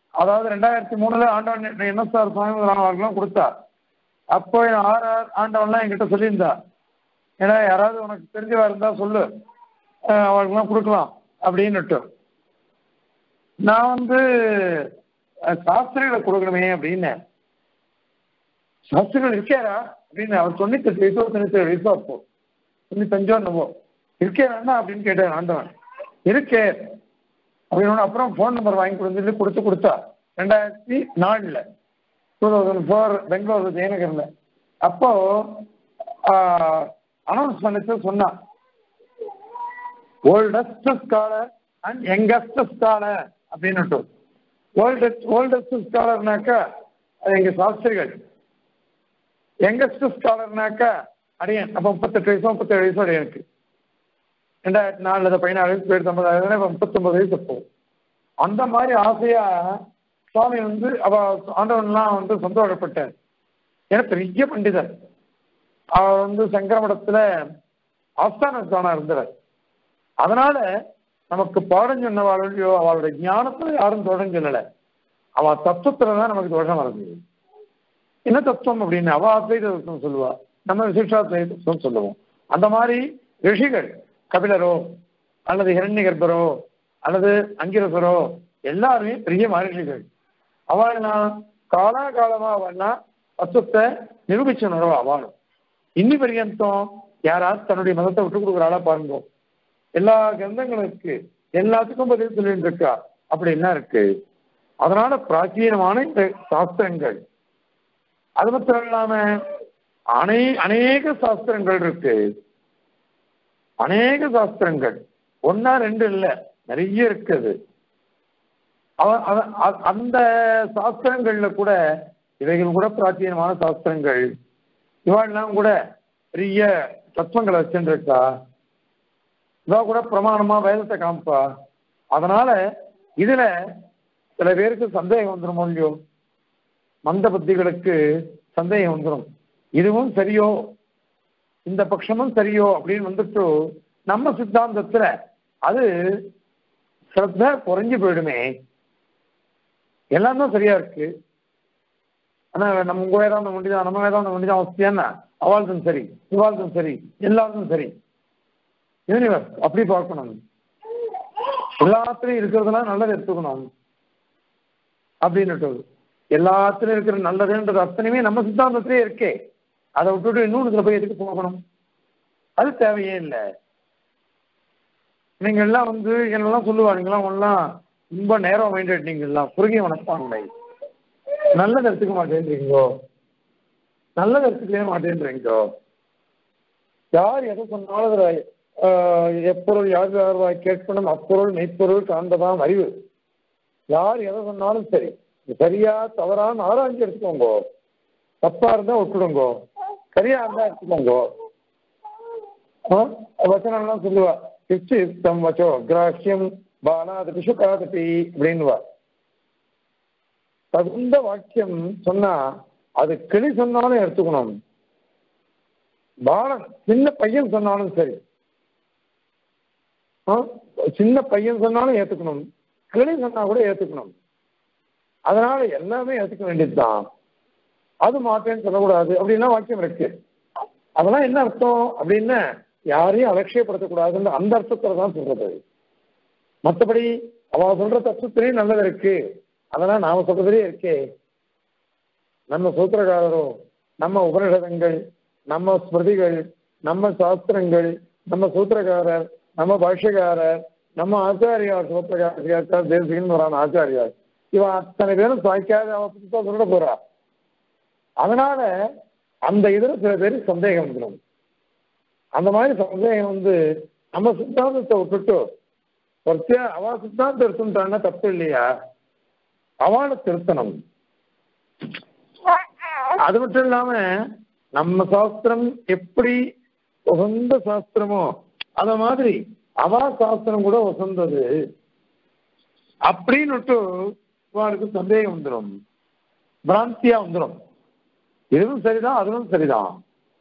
A: அதாவது ரெண்டாயிரத்தி மூணுல ஆண்டவன் என்எஸ்ஆர் சுவாமிலாம் கொடுத்தார். அப்போ ஆர் ஆர் ஆண்டவன்லாம் என்கிட்ட சொல்லியிருந்தா, ஏன்னா யாராவது உனக்கு தெரிஞ்சவா இருந்தா சொல்லு, அவளுக்குலாம் கொடுக்கலாம் அப்படின்னுட்டு. நான் வந்து சாஸ்திரிகளை கொடுக்கணுமே அப்படின்னு. சாஸ்திரிகள் இருக்காரா அப்படின்னு அவர் தொண்ணூத்தெட்டு வயசோ தொண்ணூத்தி ஏழு வயசோ அப்போ தொண்ணூத்தஞ்சோ என்னவோ இருக்கேன் அப்படின்னு கேட்டார் ஆண்டவன். இருக்கே அப்படின்னு. அப்புறம் ஃபோன் நம்பர் வாங்கி கொடுத்து கொடுத்து கொடுத்தா ரெண்டாயிரத்தி நாலுல டூ தௌசண்ட் ஃபோர் பெங்களூர் ஜெயநகர்ல. அப்போ அனௌன்ஸ் பண்ணிட்டு சொன்னான், oldest scholar and youngest scholar அப்படின்னுட்டு. ஓல்டஸ்ட் ஓல்டஸ்ட் ஸ்காலர்னாக்கா அது எங்க சாஸ்திரிகள், யங்கஸ்ட் ஸ்காலர்னாக்கா அடையன். அப்போ முப்பத்தெட்டு வயசோ முப்பத்தேழு வயசோ அடையனுக்கு. ரெண்டாயிரத்தி நாலுல பதினாலு வயசு போயிட்டு ஐம்பதாயிரம் இப்போ முப்பத்தொன்பது வயசு அப்போ. அந்த மாதிரி ஆசையா சுவாமி வந்து அவ ஆண்டவன்லாம் வந்து சந்தோஷப்பட்டார். ஏன்னா பெரிய பண்டிதர். அவர் வந்து சங்கரமடத்துல ஆஸ்தான ஸ்தானம் இருந்தார். அதனால நமக்கு பாடம் சொன்னவாளையோ அவளுடைய ஞானத்துல யாரும் தோஷம் சொல்லலை. அவ தத்துவத்துலதான் நமக்கு தோஷம் வருது. என்ன தத்துவம் அப்படின்னு அவ அத்வைத தத்துவம் சொல்லுவா, நம்ம விசிஷ்டாத்வைத தத்துவம் சொல்லுவோம். அந்த மாதிரி ரிஷிகள் கபிலரோ அல்லது ஹிரண்ய கர்ப்பரோ அல்லது அங்கிரசரோ எல்லாருமே பெரிய மகர்ஷிகள். அவள்னா காலாகாலமா அவள்னா தத்துவத்தை நிரூபிச்சனரோ அவளும். இன்னி பரியந்தம் யாராவது தன்னுடைய மதத்தை விட்டு கொடுக்குறாளா பாருங்க. எல்லா கிரந்தங்களுக்கு எல்லாத்துக்கும் பதில் சொல்லிட்டு இருக்கா. அப்படி என்ன இருக்கு? அதனால பிராச்சீனமான இந்த சாஸ்திரங்கள், அது மாத்திரம் இல்லாம அனை அநேக சாஸ்திரங்கள் இருக்கு. அநேக சாஸ்திரங்கள் ஒன்னா ரெண்டு இல்லை, நிறைய இருக்குது. அந்த சாஸ்திரங்கள்ல கூட இவைகள் கூட பிராச்சீனமான சாஸ்திரங்கள். இவாள்லாம் கூட பெரிய தத்துவங்களை வச்சுருக்கா. இவா கூட பிரமாணமா வேதத்தை காமிப்பா. அதனால இதுல சில பேருக்கு சந்தேகம் வந்துடும் இல்லையோ, மந்த புத்திகளுக்கு சந்தேகம் வந்துடும். இதுவும் சரியோ இந்த பட்சமும் சரியோ அப்படின்னு வந்துட்டு நம்ம சித்தாந்தத்துல அது ஸ்ரத்த குறைஞ்சு போயிடுமே. எல்லாம் தான் சரியா இருக்கு. ஆனா நம்ம உங்க வேதாந்தம் ஒண்டிதான், நம்ம வேதாந்தம் ஒண்டிதான் அவசியம்னா அவள்தும் சரி இவாழ்தும் சரி எல்லாருக்கும் சரி. யூனிவர்ஸ் அப்படி பார்க்கணும். எல்லாத்துலயும் இருக்கிறதுலாம் நல்லது எடுத்துக்கணும் அப்படின்னுட்டு. எல்லாத்துலயும் இருக்கிற நல்லதுன்றது அத்தனையுமே நம்ம சித்தாந்தத்திலே இருக்கே. அதை விட்டுட்டு இன்னொன்று போய் எதுக்கு போகணும்? அது தேவையே இல்லை. நீங்க எல்லாம் வந்து என்னெல்லாம் சொல்லுவாருங்களாம், ஒன்றும் ரொம்ப நேரம் மைண்டட், நீங்க எல்லாம் குறுகிய மனப்பான்மை, நல்லது எடுத்துக்க மாட்டேன்றீங்கோ, நல்லது எடுத்துக்கவே மாட்டேன்றீங்கோ. யார் எதை சொன்னாலும் அதில் எப்பொருள் யார் யார் கேட்கணும் அப்பொருள் மெய்ப்பொருள் காண்பதாம் அறிவு. யார் எதை சொன்னாலும் சரி, சரியா தவறான்னு ஆராய்ச்சி எடுத்துக்கோங்கோ. தப்பா இருந்தா விட்டுடுங்கோ, சரியா இருந்தா எடுத்துக்கோங்கோ. வச்சனம்லாம் சொல்லுவா, கிருஷ்டம் வச்சோ கிராஹ்யம் பாலாத பிசுகாதபி அப்படின்வா. தகுந்த வாக்கியம் சொன்னா அது கிளி சொன்னாலும் எடுத்துக்கணும். பாலன் சின்ன பையன் சொன்னாலும் சரி, சின்ன பையன் சொன்னாலும் ஏத்துக்கணும், கிளி சொன்னா கூட ஏத்துக்கணும். அதனால எல்லாமே ஏத்துக்க வேண்டியதுதான். அது மாட்டேன்னு சொல்லக்கூடாது அப்படின்னா வாக்கியம் இருக்கு. அதெல்லாம் என்ன அர்த்தம் அப்படின்னா யாரையும் அலட்சியப்படுத்தக்கூடாதுன்னு அந்த அர்த்தத்துல தான் சொல்றது. மற்றபடி அவ சொல்ற தத்துவத்திலேயே நல்லது இருக்கு, அதெல்லாம் நாம சொல்றதுலேயே இருக்கே. நம்ம சூத்திரகாரரோ நம்ம உபனிஷதங்கள் நம்ம ஸ்மிருதிகள் நம்ம சாஸ்திரங்கள் நம்ம சூத்திரகாரர் நம்ம பாஷ்யக்காரர் நம்ம ஆச்சாரியார் சூத்திரகாரர் தேசிகன் வரான ஆச்சாரியார் இவன் அத்தனை பேரும் சாய்க்காத அவ புதுசா சொல்ல போறா. அதனால அந்த இதுல சில பேருக்கு சந்தேகம் வந்துடும். அந்த மாதிரி சந்தேகம் வந்து நம்ம சித்தாந்தத்தை விட்டுட்டு ஒருத்தியா அவ சித்தாந்தம் எடுத்துட்டான்னா தப்பு இல்லையா? அவளை திருத்தணும். அது மட்டும் இல்லாம நம்ம சாஸ்திரம் எப்படி உகந்த சாஸ்திரமோ அத மாதிரி அவா சாஸ்திரம் கூட உகந்தது அப்படின்னுட்டு அவளுக்கு சந்தேகம் வந்துடும், பிராந்தியா வந்துடும். இதுவும் சரிதான் அதுவும் சரிதான்,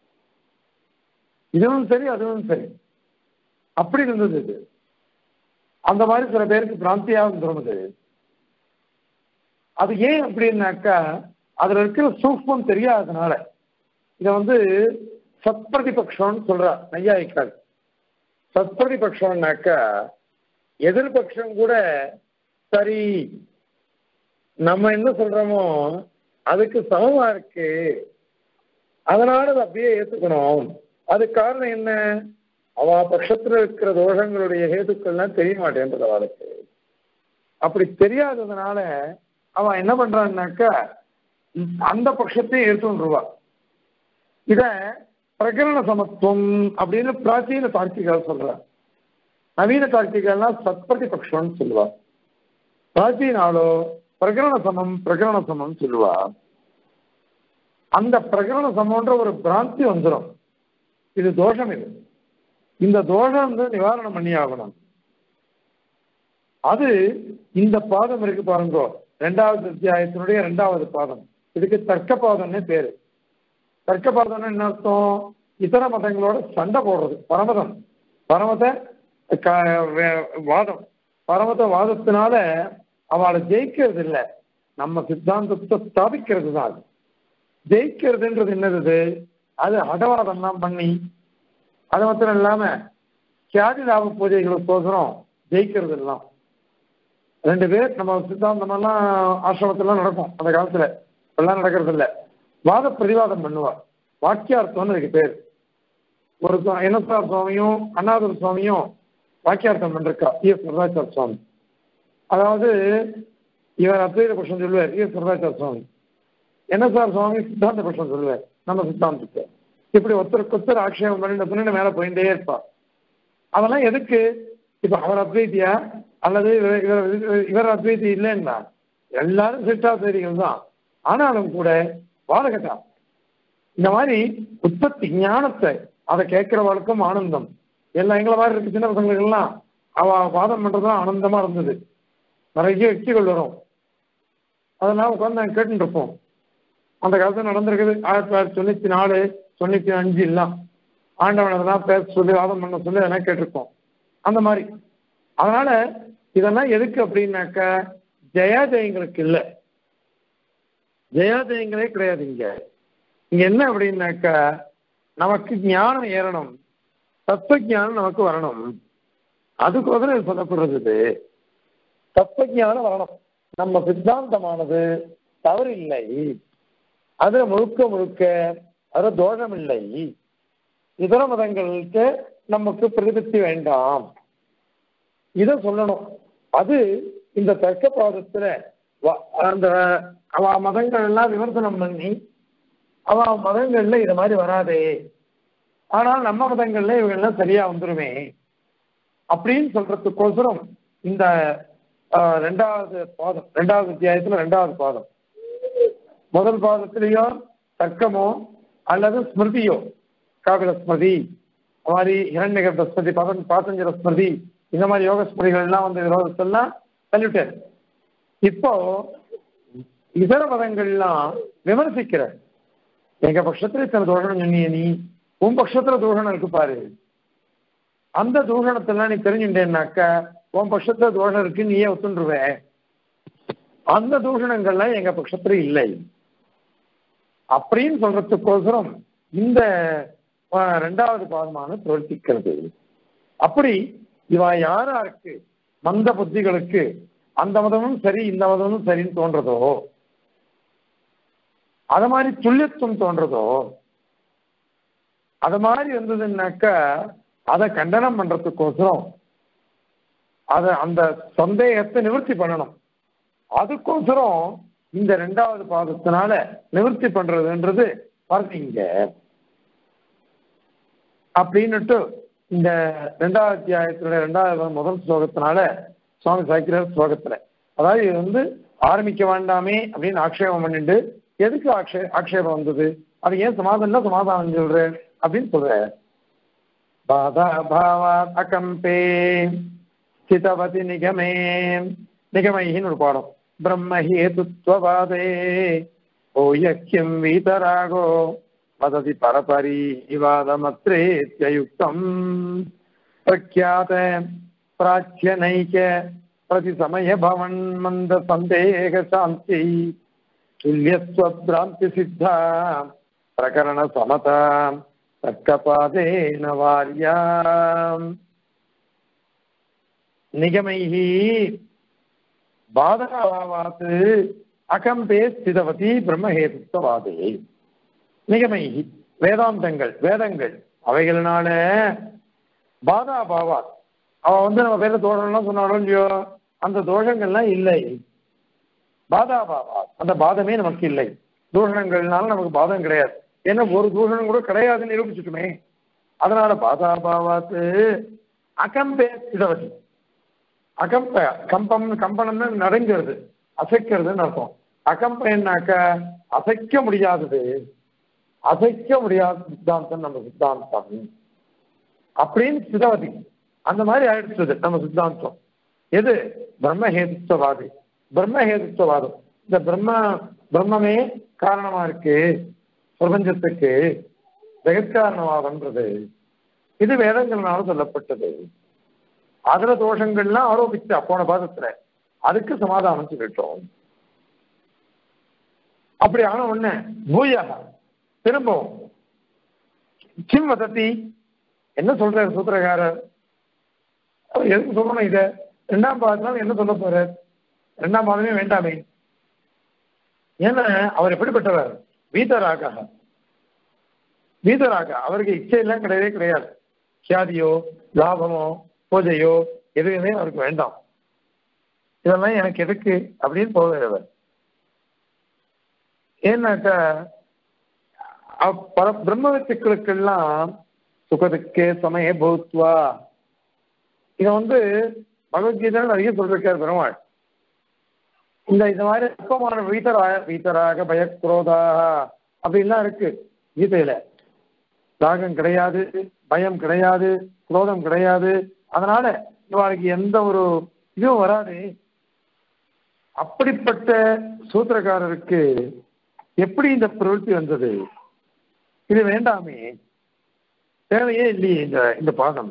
A: இதுவும் சரி அதுவும் சரி அப்படி இருந்தது. இது அந்த மாதிரி சில பேருக்கு பிராந்தியா வந்துடும். அது அது ஏன் அப்படின்னாக்கா அதுல இருக்கிற சூக்மம் தெரியாததுனால. இதை வந்து சத்பிரதிபக்ஷம்னு சொல்றா நையாயிக்கால். சத்பிரதிபக்ஷம்னாக்கா எதிர்பக்ஷம் கூட சரி நம்ம என்ன சொல்றோமோ அதுக்கு சமமா இருக்கு, அதனால அதை அப்படியே ஏத்துக்கணும். அது காரணம் என்ன? அவ பட்சத்துல இருக்கிற தோஷங்களுடைய ஹேதுக்கள்லாம் தெரிய மாட்டேன்றது அவளுக்கு. அப்படி தெரியாததுனால அவன் என்ன பண்றான்னாக்கா அந்த பட்சத்தையும் எடுத்துருவா. இத பிரகரண சமத்துவம் அப்படின்னு பிராச்சீன தார்க்கிகள் சொல்ற. நவீன தார்க்கிகள்லாம் சத்பிரதிபக்ஷம்னு சொல்லுவா. பிராச்சீனாலோ பிரகரண சமம் பிரகரண சமம் சொல்லுவா. அந்த பிரகரண சமம்ன்ற ஒரு பிராந்தி வந்துடும். இது தோஷம். இது இந்த தோஷம் வந்து நிவாரணம் பண்ணி ஆகணும். அது இந்த பாதம் இருக்கு பாருங்க, ரெண்டாவது அத்தியாயத்தினுடைய ரெண்டாவது பாதம். இதுக்கு தர்க்க பாதம்னு பேரு. தர்க்க பாதம்னு என்ன அர்த்தம்? இதர மதங்களோட சண்டை போடுறது. பரமதம் பரமத வாதம் பரமத வாதத்தினால அவளை ஜெயிக்கிறது இல்லை, நம்ம சித்தாந்தத்தை ஸ்தாபிக்கிறது தான். ஜெயிக்கிறதுன்றது என்னது? அது அடவாதம் தான் பண்ணி, அது மாத்திரம் இல்லாம கியாதி லாப பூஜைகளுக்கோசரம் ஜெயிக்கிறது எல்லாம். ரெண்டு பேர் நம்ம சித்தாந்தமெல்லாம் ஆசிரமத்திலாம் நடக்கும் அந்த காலத்துல, எல்லாம் நடக்கிறது இல்லை. வாத பிரதிவாதம் பண்ணுவார். வாக்கியார்த்தம்னு அதுக்கு பேர். ஒரு என்எஸ்ஆர் சுவாமியும் அண்ணாதுர சுவாமியும் வாக்கியார்த்தம் பண்ணிருக்கா. E S Varadachar Swami. அதாவது இவர் அத்வைத பட்சம் சொல்லுவார் இ எஸ் வரதாச்சார சுவாமி, என்எஸ்ஆர் சுவாமி சித்தாந்த பட்சம் சொல்லுவார் நம்ம சித்தாந்தத்தை. இப்படி ஒருத்தருக்கு ஒருத்தர் ஆட்சேபம் பண்ணிட்டு பண்ணிட்டு மேல போயிட்டே இருப்பா. அதெல்லாம் எதுக்கு? இப்ப அவர் அத்வைத்தியா அல்லது இவர் இவர் அத்வைத்தி இல்லைன்னா எல்லாரும் சிஷ்டாத்வைதிகள் தான். ஆனாலும் கூட வாழகட்டா இந்த மாதிரி உற்பத்தி ஞானத்தை அதை கேட்கிறவளுக்கும் ஆனந்தம். எல்லாம் எங்களை மாதிரி இருக்கு சின்ன பசங்களுக்கெல்லாம் அவ வாதம் பண்றதுலாம் ஆனந்தமா இருந்தது. நிறைய யுக்திகள் வரும், அதெல்லாம் உட்காந்து நாங்கள் கேட்டுட்டு இருப்போம். அந்த காலத்தில் நடந்திருக்குது. ஆயிரத்தி தொள்ளாயிரத்தி தொண்ணூத்தி நாலு தொண்ணூத்தி அஞ்சு எல்லாம் ஆண்டவன் அதெல்லாம் பேச சொல்லி வாதம் பண்ண சொல்லி அதெல்லாம் கேட்டிருப்போம் அந்த மாதிரி. அதனால இதெல்லாம் எதுக்கு அப்படின்னாக்க ஜெயாஜயங்களுக்கு இல்லை, ஜெயாஜயங்களே கிடையாது. இங்க இங்க என்ன அப்படின்னாக்கா நமக்கு ஞானம் ஏறணும், தத்துவ ஞானம் நமக்கு வரணும். அதுக்கோசரம் சொல்லப்படுறது தத்துவ ஞானம் வரணும். நம்ம சித்தாந்தமானது தவறு இல்லை, அதுல முழுக்க முழுக்க அது தோஷம் இல்லை. இதர மதங்களுக்கு நமக்கு பிரதிபத்தி வேண்டாம், இதை சொல்லணும். அது இந்த தர்க்க பாதத்துல அந்த அவ மதங்கள் எல்லாம் விமர்சனம் பண்ணி அவ மதங்கள்ல இது மாதிரி வராதே, ஆனால் நம்ம மதங்கள்ல இவங்கெல்லாம் சரியா வந்துருமே அப்படின்னு சொல்றதுக்கோசரம் இந்த ரெண்டாவது பாதம், ரெண்டாவது அத்தியாயத்துல ரெண்டாவது பாதம். முதல் பாதத்திலேயோ தர்க்கமோ அல்லது ஸ்மிருதியோ, காபில ஸ்மிருதி மாதிரி இரண்யகர்த்த ஸ்மிருதி, பதன் பாசஞ்சர ஸ்மிருதி, இந்த மாதிரி யோக ஸ்மிருதிகள் எல்லாம் வந்து விரோதத்தெல்லாம் சொல்லிட்டார். இப்போ இதர மதங்கள்லாம் விமர்சிக்கிற, எங்க பட்சத்துல இத்தனை தோஷணம் சொன்னிய நீ, உன் பட்சத்துல தோஷணம் இருக்கு பாரு, அந்த தூஷணத்தெல்லாம் நீ தெரிஞ்சுட்டேன்னாக்க உன் பட்சத்துல தோஷம் இருக்கு நீயே ஒத்துருவ, அந்த தூஷணங்கள்லாம் எங்க பட்சத்துல இல்லை அப்படின்னு சொல்றதுக்கோசரம் இந்த ரெண்டாவது பாதமான பிரவர்த்திக்கிறது. அப்படி இவ யாராருக்கு மந்த புத்திகளுக்கு அந்த மதமும் சரி இந்த மதமும் சரின்னு தோன்றதோ, அத மாதிரி துல்லியத்துவம் தோன்றதோ, அது மாதிரி இருந்ததுன்னாக்கா அதை கண்டனம் பண்றதுக்கோசரம் அதை அந்த சந்தேகத்தை நிவர்த்தி பண்ணணும். அதுக்கோசரம் இந்த ரெண்டாவது பாதத்தினால நிவர்த்தி பண்றதுன்றது பார்த்தீங்க அப்படின்னுட்டு இந்த ரெண்டாவது அத்தியாயத்தினுடைய ரெண்டாவது முதல் ஸ்லோகத்தினால சுவாமி சாய்க்கிறார் ஸ்லோகத்துல. அதாவது இது வந்து ஆரம்பிக்க வேண்டாமே அப்படின்னு ஆக்ஷேபம் பண்ணிட்டு, எதுக்கு ஆக்ஷே ஆக்ஷேபம் வந்தது, அது ஏன் சமாதானம் சமாதானம் சொல்றேன் அப்படின்னு சொல்ற. பாதா பாவா அகம்பே ஸ்திதவதி நிகமே, நிகமைன்னு ஒரு பாடம். பிரம்ம ஹேதுத்வவாதே ஓயக்கியம் வீதராகோ வததி பரபரி விவாதமத்ரேத்யயுக்தம் பிரக்யாத பிராச்சியனைக பிரதி சமய பவன் மந்த சந்தேக சாந்தி துல்லியஸ்வப்ராந்தி சித்தா பிரகரண சமதா தக்கபாதேன வாரியாம் நிகமைஹி பாதகாவாத் அகம்பே ஸ்திதவதி பிரம்மஹேதுத்வவாதே. நிகமைஹி வேதாந்தங்கள் வேதங்கள் அவைகளினால பாதா பாவா அவ வந்து நம்ம பேர தோஷம்லாம் சொன்னாலும் இல்லையோ அந்த தோஷங்கள்லாம் இல்லை. பாதா பாவா அந்த பாதமே நமக்கு இல்லை. தூஷணங்கள்னால நமக்கு பாதம் கிடையாது. ஏன்னா ஒரு தூஷணம் கூட கிடையாதுன்னு நிரூபிச்சுட்டுமே. அதனால பாதா பாவாத்து அகம்பே ஸ்திதவதி. அகம்ப கம்பம் கம்பனம்னு நடங்கிறது அசைக்கிறதுன்னு அர்த்தம். அகம்பன்னாக்க அசைக்க முடியாதது, அசைக்க முடியாத சித்தாந்தம் நம்ம சித்தாந்தம் அப்படின்னு ஸ்திதவதி. அந்த மாதிரி ஆயிடுச்சு நம்ம சித்தாந்தம். எது? பிரம்மஹேதுத்வவாதி. பிரம்மஹேதுத்வவாதம். இந்த பிரம்ம பிரம்மமே காரணமா இருக்கு பிரபஞ்சத்துக்கு, ஜெகத்காரணவாதம்ன்றது இது வேதங்கள்னால சொல்லப்பட்டது. அதுல தோஷங்கள்லாம் ஆரோபிச்சா போன பாதத்துல அதுக்கு சமாதானம் சொல்லிட்டோம். அப்படி ஆன உடனே பூயா திரும்பவும் கிம் வதத்தி என்ன சொல்றாரு சூத்திரகாரர்? எதுக்கு சொல்லணும் இத? ரெண்டாம் பாதத்தினால என்ன சொல்ல போற? ரெண்டாம் பாதமே வேண்டாமே. ஏன்னா அவர் எப்படிப்பட்டவர்? வீதராக வீதராக அவருக்கு இச்சையெல்லாம் கிடையவே கிடையாது. கியாதியோ லாபமோ பூஜையோ எதுவுமே அவருக்கு வேண்டாம். இதெல்லாம் எனக்கு எதுக்கு அப்படின்னு போகிறவர். ஏன்னாக்கா பர பிரம்மவித்துக்களுக்கெல்லாம் சுகத்துக்கே சமய பௌத்வா இதை வந்து பகவத்கீதை நிறைய சொல்லிருக்காரு பெருமாள். இந்த இது மாதிரி அற்பமான வீத்தராக வீத்தராக பயக்ரோதா அப்படின்லாம் இருக்கு கீதையில. ராகம் கிடையாது, பயம் கிடையாது, குரோதம் கிடையாது. அதனால இவருக்கு எந்த ஒரு இதுவும் வராது. அப்படிப்பட்ட சூத்திரக்காரருக்கு எப்படி இந்த பிரவೃತ್ತಿ வந்தது? இது வேண்டாமே, தேவையே இல்லையே இந்த இந்த பாதம்.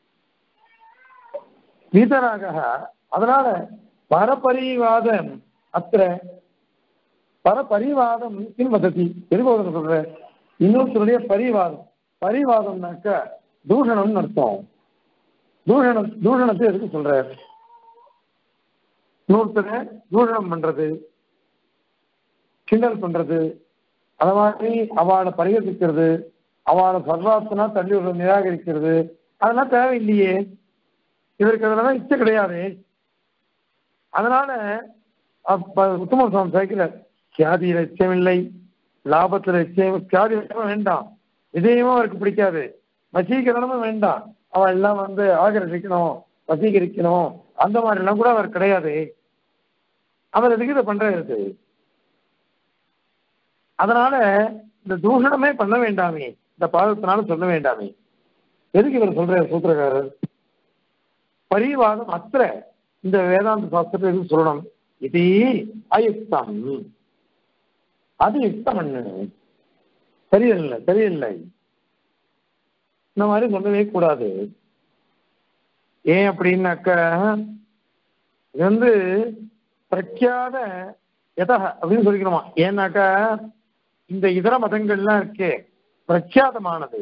A: வீதராக அதனால பரபரிவாதம் அத்த பரபரிவாதம் கிம் வதத்தி பெருபோதனை சொல்ற இன்னொருத்தருடைய பரிவாதம். பரிவாதம்னாக்க தூஷணம்னு அர்த்தம். தூஷணம் தூஷணத்தை எதுக்கு சொல்ற? இன்னொருத்தரை தூஷணம் பண்றது, கிண்டல் பண்றது, அத மாதிரி அவளை பரிகரிக்கிறது, அவளை சர்வாசனா தள்ளி விட நிராகரிக்கிறது, அதெல்லாம் தேவையில்லையே. இதற்கு அதெல்லாம் இச்சை கிடையாது. அதனால உத்தம சுவாமி சேர்க்கிற கியாதியில இச்சம் இல்லை, லாபத்துல இச்சம் கியாதி வேண்டாம், விஜயமும் அவருக்கு பிடிக்காது, வசீகரணமும் வேண்டாம். அவன் எல்லாம் வந்து ஆகர்ஷிக்கணும், வசீகரிக்கணும், அந்த மாதிரி எல்லாம் கூட அவர் கிடையாது. அவர் எதுக்கு இதை பண்றது? அதனால இந்த தூஷணமே பண்ண வேண்டாமே, இந்த பாதத்தினால சொல்ல வேண்டாமே. எதுக்கு இவர் சொல்ற சூத்திரக்காரர்? பரிவாதம் அத்த இந்த வேதாந்த சாஸ்திரத்தை எதுக்கு சொல்லணும்? இது அயுக்தம், அது யுக்தம் பண்ணு, சரியில்லை சரியில்லை, இந்த மாதிரி சொல்லவே கூடாது. ஏன் அப்படின்னாக்க இது வந்து பிரக்யாத எதா அப்படின்னு சொல்லிக்கணுமா? ஏன்னாக்கா இந்த இதர மதங்கள்லாம் இருக்கே பிரக்யாதமானது,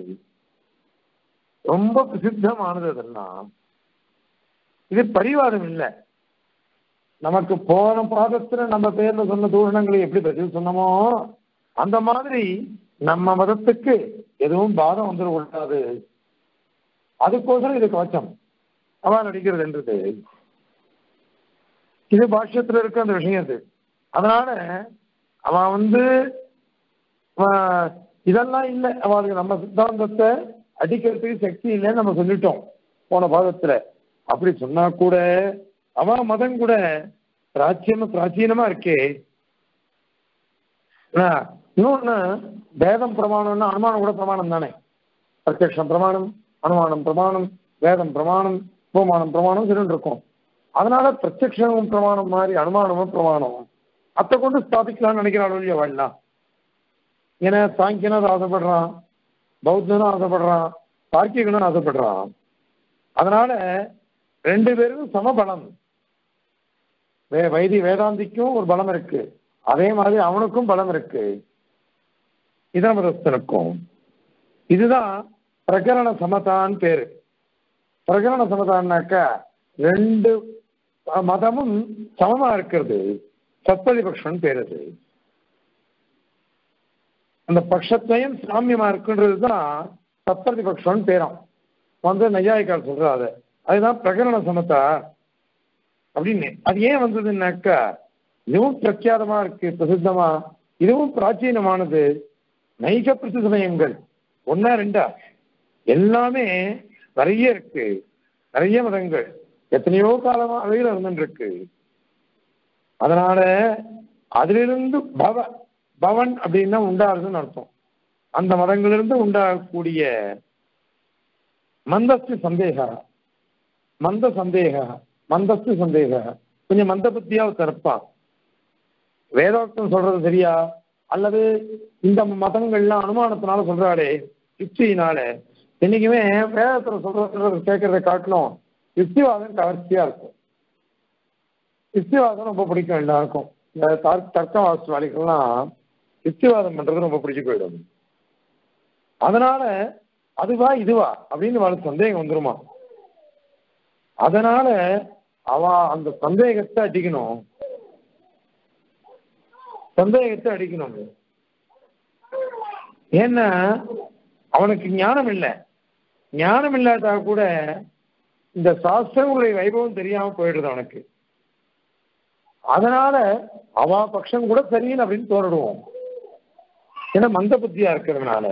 A: ரொம்ப பிரசித்தமானது. அதெல்லாம் இது பரிவாதம் இல்லை. நமக்கு போன பாதத்துல நம்ம பேர்ல சொன்ன தூஷணங்களை எப்படி பதில் சொன்னமோ அந்த மாதிரி நம்ம மதத்துக்கு எதுவும் பாதம் வந்துடக்கூடாது. அதுக்கோசரம் இது கவச்சம் அவன் நடிக்கிறது என்றது. இது பாஷ்யத்துல இருக்க அந்த விஷயம் அது. அதனால அவன் வந்து இதெல்லாம் இல்லை, அவளுக்கு நம்ம சித்தாந்தத்தை அடிக்கிறதுக்கு சக்தி இல்லைன்னு நம்ம சொல்லிட்டோம் போன பாதத்துல. அப்படி சொன்னா கூட அவன் மதம் கூட பிராச்சீன பிராச்சீனமா இருக்கே. இன்னொன்னு வேதம் பிரமாணம்னா அனுமானம் கூட பிரமாணம் தானே. பிரத்யக்ஷம் பிரமாணம், அனுமானம் பிரமாணம், வேதம் பிரமாணம், உபமானம் பிரமாணம் சொல்லிட்டு இருக்கும். அதனால பிரத்யக்ஷமும் பிரமாணம் மாதிரி அனுமானமும் பிரமாணம் அத்தை கொண்டு ஸ்தாபிக்கலாம்னு நினைக்கிறாள் இல்லையா வாழலாம். ஏன்னா சாங்கியனும் ஆசைப்படுறான், பௌத்தனும் ஆசைப்படுறான், தார்க்கிகனும் ஆசைப்படுறான். அதனால ரெண்டு பேருக்கும் சமபலம். வே வைதி வேதாந்திக்கும் ஒரு பலம் இருக்கு, அதே மாதிரி அவனுக்கும் பலம் இருக்கு, இதர மதஸ்தனுக்கும். இதுதான் பிரகரண சமதான்னு பேரு. பிரகரண சமதான்னாக்கா ரெண்டு மதமும் சமமா இருக்கிறது, சத்பதிபக்ஷம் பேருது. அந்த பட்சத்தையும் சாமியமா இருக்குன்றதுதான் சத்பதிபக்ஷம் பேரும் வந்து நையாயிக்கால் சொல்றாரு. அதுதான் பிரகரண சமதா அப்படின்னு. அது ஏன் வந்ததுன்னாக்கா இதுவும் பிரఖ్యాதமா இருக்கு, பிரசித்தமா, இதுவும் பிராச்சீனமானது. நைக பிரசி சமயங்கள் ஒன்னா ரெண்டா எல்லாமே நிறைய இருக்கு, நிறைய மதங்கள் எத்தனையோ காலமா அவையில் இருந்துருக்கு. அதனால அதிலிருந்து பவ பவன் அப்படின்னா உண்டாகுதுன்னு அர்த்தம். அந்த மதங்களிலிருந்து உண்டாகக்கூடிய மந்தஸ்து சந்தேக மந்த சந்தேக மந்தஸ்து சந்தேக கொஞ்சம் மந்த புத்தியாவது திறப்பான். வேதோக்தம் சொல்றது சரியா அல்லது இந்த மதங்கள்லாம் அனுமானத்தினால சொல்றாளே யுக்தியினால, என்னைக்குமே வேதத்துல சொல்றது கேட்கறதை காட்டிலும் யுக்திவாதம் கவர்ச்சியா இருக்கும். யுக்திவாதம் ரொம்ப பிடிக்கும் எல்லாருக்கும். இந்த தர்க்க வாஸ்துவாளிகள்லாம் யுக்திவாதம் பண்றது ரொம்ப பிடிச்சு போயிடும். அதனால அதுவா இதுவா அப்படின்னு அவளுக்கு சந்தேகம் வந்துருமா. அதனால அவ அந்த சந்தேகத்தை அடிக்கணும், சந்தேகத்தை அடிக்கணும். ஏன்னா அவனுக்கு ஞானம் இல்லை. ஞானம் இல்லாட்டா கூட இந்த சாஸ்திரங்களுடைய வைபவம் தெரியாம போயிடுது அவனுக்கு. அதனால அவ பட்சம் கூட சரியில்லை அப்படின்னு தோறிடுவோம், ஏன்னா மந்த புத்தியா இருக்கிறதுனால.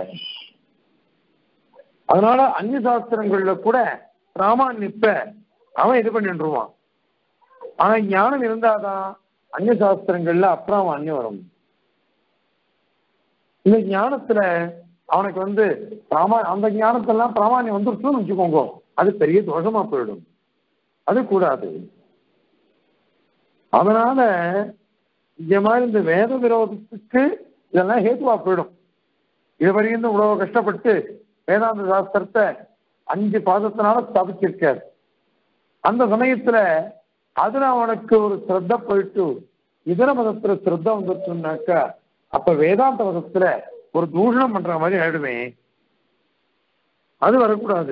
A: அதனால அந்நிய சாஸ்திரங்கள்ல கூட பிராமான்யப்ப அவன் இது பண்ணிடுவான். ஆனா ஞானம் இருந்தாதான் அந்நிய சாஸ்திரங்கள்ல அப்பிராமான்யம் வரும். இந்த ஞானத்துல அவனுக்கு வந்து பிராமா அந்த ஞானத்தெல்லாம் பிராமான்யம் வந்துருச்சுன்னு வச்சுக்கோங்க, அது பெரிய தோஷமா போயிடும், அது கூடாது. அதனால இந்த மாதிரி இந்த வேத விரோதத்துக்கு இதெல்லாம் ஹேத்துவா போயிடும். இதுவரையும் இவ்வளவு கஷ்டப்பட்டு வேதாந்த சாஸ்திரத்தை அஞ்சு பாதத்தினால ஸ்தாபிச்சிருக்காரு. அந்த சமயத்துல அதுல அவனுக்கு ஒரு ஸ்ரத்த போயிட்டு இதர மதத்துல ஸ்ரத்த வந்துருச்சுன்னாக்கா அப்ப வேதாந்த மதத்துல ஒரு தூஷணம் பண்ற மாதிரி ஆயிடுமே, அது வரக்கூடாது.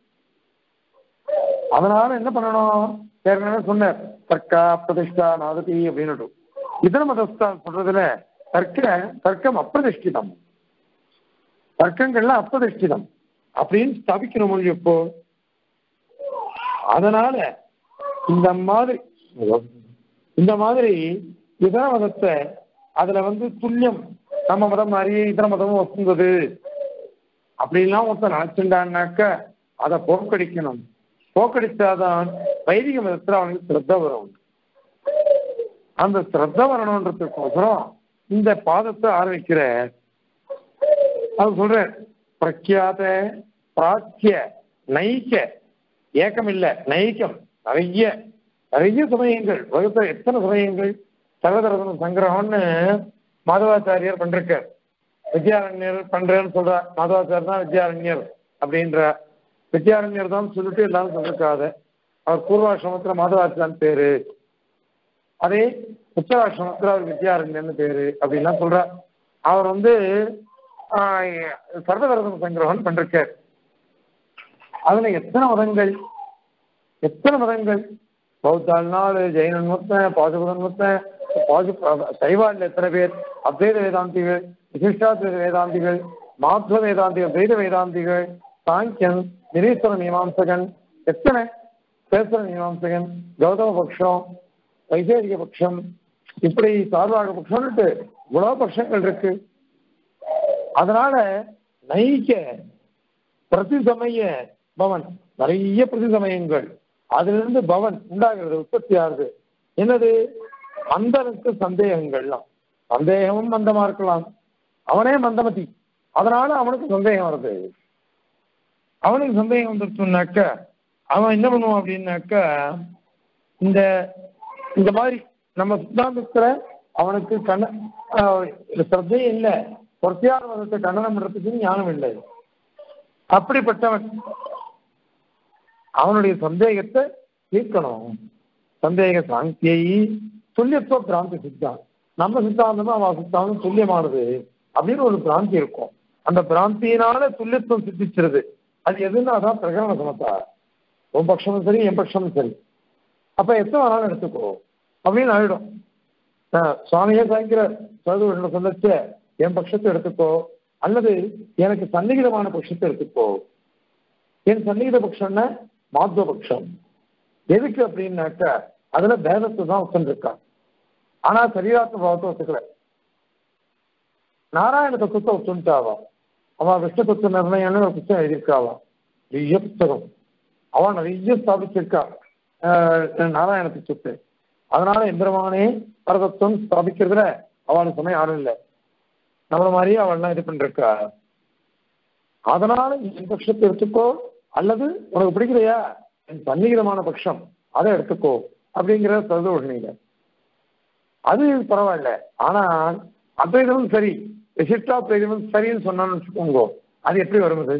A: அதனால என்ன பண்ணணும், ஏற்கனவே சொன்ன தர்க்கா பிரதிஷ்டா நாததி அப்படின்னு இதர மதஸ்தான் சொல்றதுல தர்க்க தர்க்கம் அப்பிரதிஷ்டிதம், தர்க்கங்கள்லாம் அப்பிரதிஷ்டிதம் அப்படின்னு ஸ்தாபிக்கணும் மொழி எப்போ. அதனால இந்த மாதிரி இந்த மாதிரி இதர மதத்தை அதுல வந்து துல்லியம் நம்ம மதம் மாதிரி இதர மதமும் வசுந்தது அப்படின்லாம் ஒருத்தர் நினைச்சுட்டான்னாக்க அதை போக்கடிக்கணும். போக்கடிச்சாதான் வைதிக மதத்துல அவனுக்கு சிரத்த வரும். அந்த சிரத்த வரணுன்றதுக்கோசரம் இந்த பாதத்தை ஆரம்பிக்கிற அது சொல்ற பிரக்யாத பிராச்சிய நைக்க ஏக்கம் இல்லை நைக்கம் நிறைய நிறைய சமயங்கள் வகுத்த எத்தனை சமயங்கள் சகோதரதன சங்கிரகம்னு மாதவாச்சாரியர் பண்றார். வித்யாரண்யர் பண்றேன்னு சொல்ற மாதவாச்சாரியர் தான் வித்யாரண்யர் அப்படின்ற வித்யாரண்யர் தான் சொல்லிட்டு எல்லாரும் சொல்லிருக்காத. அவர் பூர்வாசிரமத்துல மாதவாச்சாரியான் பேரு, அதே உத்தராசிரமத்துல அவர் வித்யாரண்யர்னு பேரு அப்படின்லாம் சொல்ற. அவர் வந்து சர்வதர்சன சங்கிரகம் பண்றார். அதுல எத்தனை மதங்கள் எத்தனை மதங்கள் பௌத்தாள் நாலு, ஜெயினன் மொத்தம், பாசுபதன் மொத்தம், பாசு சைவாள் எத்தனை பேர், அத்வைத வேதாந்திகள், விசிஷ்டாத்வைத வேதாந்திகள், மாத்வ வேதாந்திகள், துவைத வேதாந்திகள், சாங்கியன், நிரீஸ்வர மீமாம்சகன், எத்தனை சேஸ்வர மீமாம்சகன், கௌதம பட்சம், வைசேரிக பட்சம், இப்படி சார்வாக பட்சம்னுட்டு இவ்வளவு பட்சங்கள் இருக்கு. அதனால நைக்க பிரதி சமய பவன் நிறைய பிரதி சமயங்கள் அதிலிருந்து பவன் உண்டாகிறது, உற்பத்தி ஆகுது. என்னது மந்தனுக்கு சந்தேகங்கள்லாம், சந்தேகமும் மந்தமா இருக்கலாம், அவனே மந்தமதி, அதனால அவனுக்கு சந்தேகம் வருது. அவனுக்கு சந்தேகம் வந்துருச்சுனாக்க அவன் என்ன பண்ணுவான் அப்படின்னாக்க இந்த இந்த மாதிரி நம்ம சித்தாந்தத்துல அவனுக்கு கண்ண சிரத்தையும் இல்லை, பொறுத்தியான மதத்தை கண்டனம் பண்றதுக்கு ஞானம் இல்லை. அப்படிப்பட்டவன் அவனுடைய சந்தேகத்தை தீர்க்கணும். சந்தேக சாங்கியை துல்லியத்துவ பிராந்தி சித்தம். நம்ம சித்தாந்தமும் அவன் சித்தாந்தம் துல்லியமானது அப்படின்னு ஒரு பிராந்தி இருக்கும். அந்த பிராந்தியினால துல்லியத்துவம் சித்திச்சிருது. அது எதுன்னா அதான் பிரகரண சமத்தா. உன் பட்சமும் சரி என் பட்சமும் சரி. அப்ப எத்தனை வேணாலும் எடுத்துக்கோ அப்படின்னு ஆயிடும். சுவாமியே சாய்க்கிற சதுர சொல்லச்ச என் பட்சத்தை எடுத்துக்கோ, அல்லது எனக்கு சந்நிகிதமான பட்சத்தை எடுத்துக்கோ. என் சந்நிகித பட்சம்னா மாத்வ பட்சம். எதுக்கு அப்படின்னாக்க அதுல பேதத்தை தான் உட்காந்துருக்கான். ஆனா சரீராத்ம பாவத்தை ஒத்துக்கல. நாராயண தத்துவத்தை ஒத்துட்டாவா. அவன் விஷ்ணு தத்துவ நிர்ணயம்னு ஒரு புத்தகம் எழுதியிருக்காவா. நிறைய புத்தகம் அவன் நிறைய ஸ்தாபிச்சிருக்கா நாராயண தத்துவத்தை. அதனால எந்திரமானே பரதத்துவம் ஸ்தாபிக்கிறதுல அவளுக்கு சமயம் யாரும் இல்லை. நம்மள மாதிரியே அவள்லாம் இது பண்ணிருக்கா. அதனால என் பட்சத்தை எடுத்துக்கோ, அல்லது உனக்கு பிடிக்கலையா என் சந்நிகிதமான பட்சம் அதை எடுத்துக்கோ அப்படிங்கிற சதுரோஷணியில அது பரவாயில்ல. ஆனால் அத்வைதமும் சரி விசிஷ்டா துவைதமும் சரின்னு சொன்னான்னு வச்சுக்கோங்க, அது எப்படி வருவது?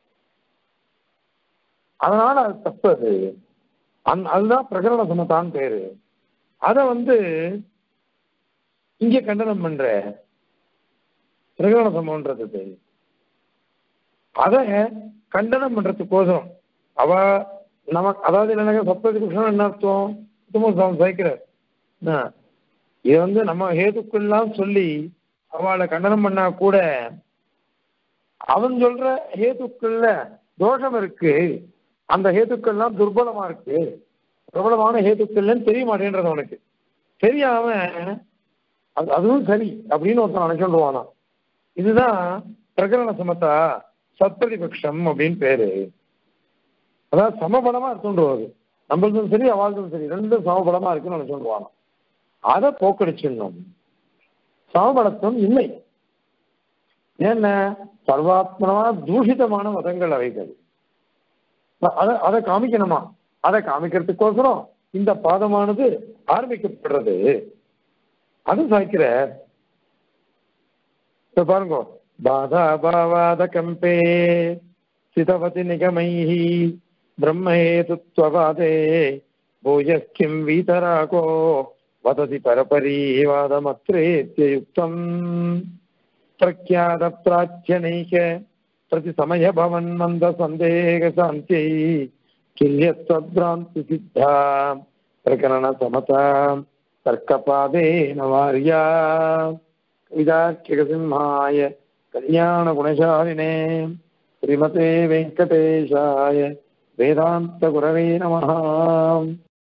A: அதனால அது தப்பு. அது அந் அதுதான் பிரகரண சமத்தான்னு பேரு. அதை வந்து இங்க கண்டனம் பண்ற பிரகரண சமன்றது. அதை கண்டனம் பண்றதுக்கோசரம் அவ நமக்கு, அதாவது என்ன சப்ததிபுருஷன் என்ன அர்த்தம்? சுத்தமூர்த்தி சைக்கிறார். இது வந்து நம்ம ஹேதுக்கள்லாம் சொல்லி அவளை கண்டனம் பண்ணா கூட அவன் சொல்ற ஹேதுக்கள்ல தோஷம் இருக்கு, அந்த ஹேதுக்கள்லாம் துர்பலமா இருக்கு, பிரபலமான ஹேதுக்கள்னு தெரிய மாட்டேன்றது அவனுக்கு தெரியாம அது அதுவும் சரி அப்படின்னு ஒருத்தன் நினைச்சுடுவானா. இதுதான் பிரகரண சமத்தா சத்பிரதிபக்ஷம் அப்படின்னு பேரு. அதாவது சமபலமா இருக்குன்றது, நம்மளுக்கும் சரி அவளுக்கும் சரி ரெண்டும் சமபலமா இருக்குன்னு நினைச்சுடுவானா. அதை போக்கடிச்சிடணும். சமபலத்துவம் இல்லை. என்ன சர்வாத்மனமான தூஷிதமான மதங்கள் அவைகள். அதை அதை காமிக்கணுமா? அதை காமிக்கிறதுக்கோசரம் இந்த பாதமானது ஆரம்பிக்கப்படுறது. அது சாய்க்கிற பாருங்க. பாதா பாவாத கம்பே சிதவதி நிகமைஹி பிரம்மஹேதுத்வவாதே பூயக்கிம் வீதராகோ வததி பரபரீவாதமத்ரேத்யயுக்தம் பிரக்யாத பிராச்சியனைக பிரதி சமய பவன் மந்த சந்தேக சாந்தியை கில்யத்வத்ராந்தி சித்தா பிரகரண சமதா தர்க்கபாதேன வார்யா கவிதார்க்கிகசிம்ஹாய கல்யாண குணசாலினே ஸ்ரீமதே வெங்கடேஷாய வேதாந்த குரவே நமஹ.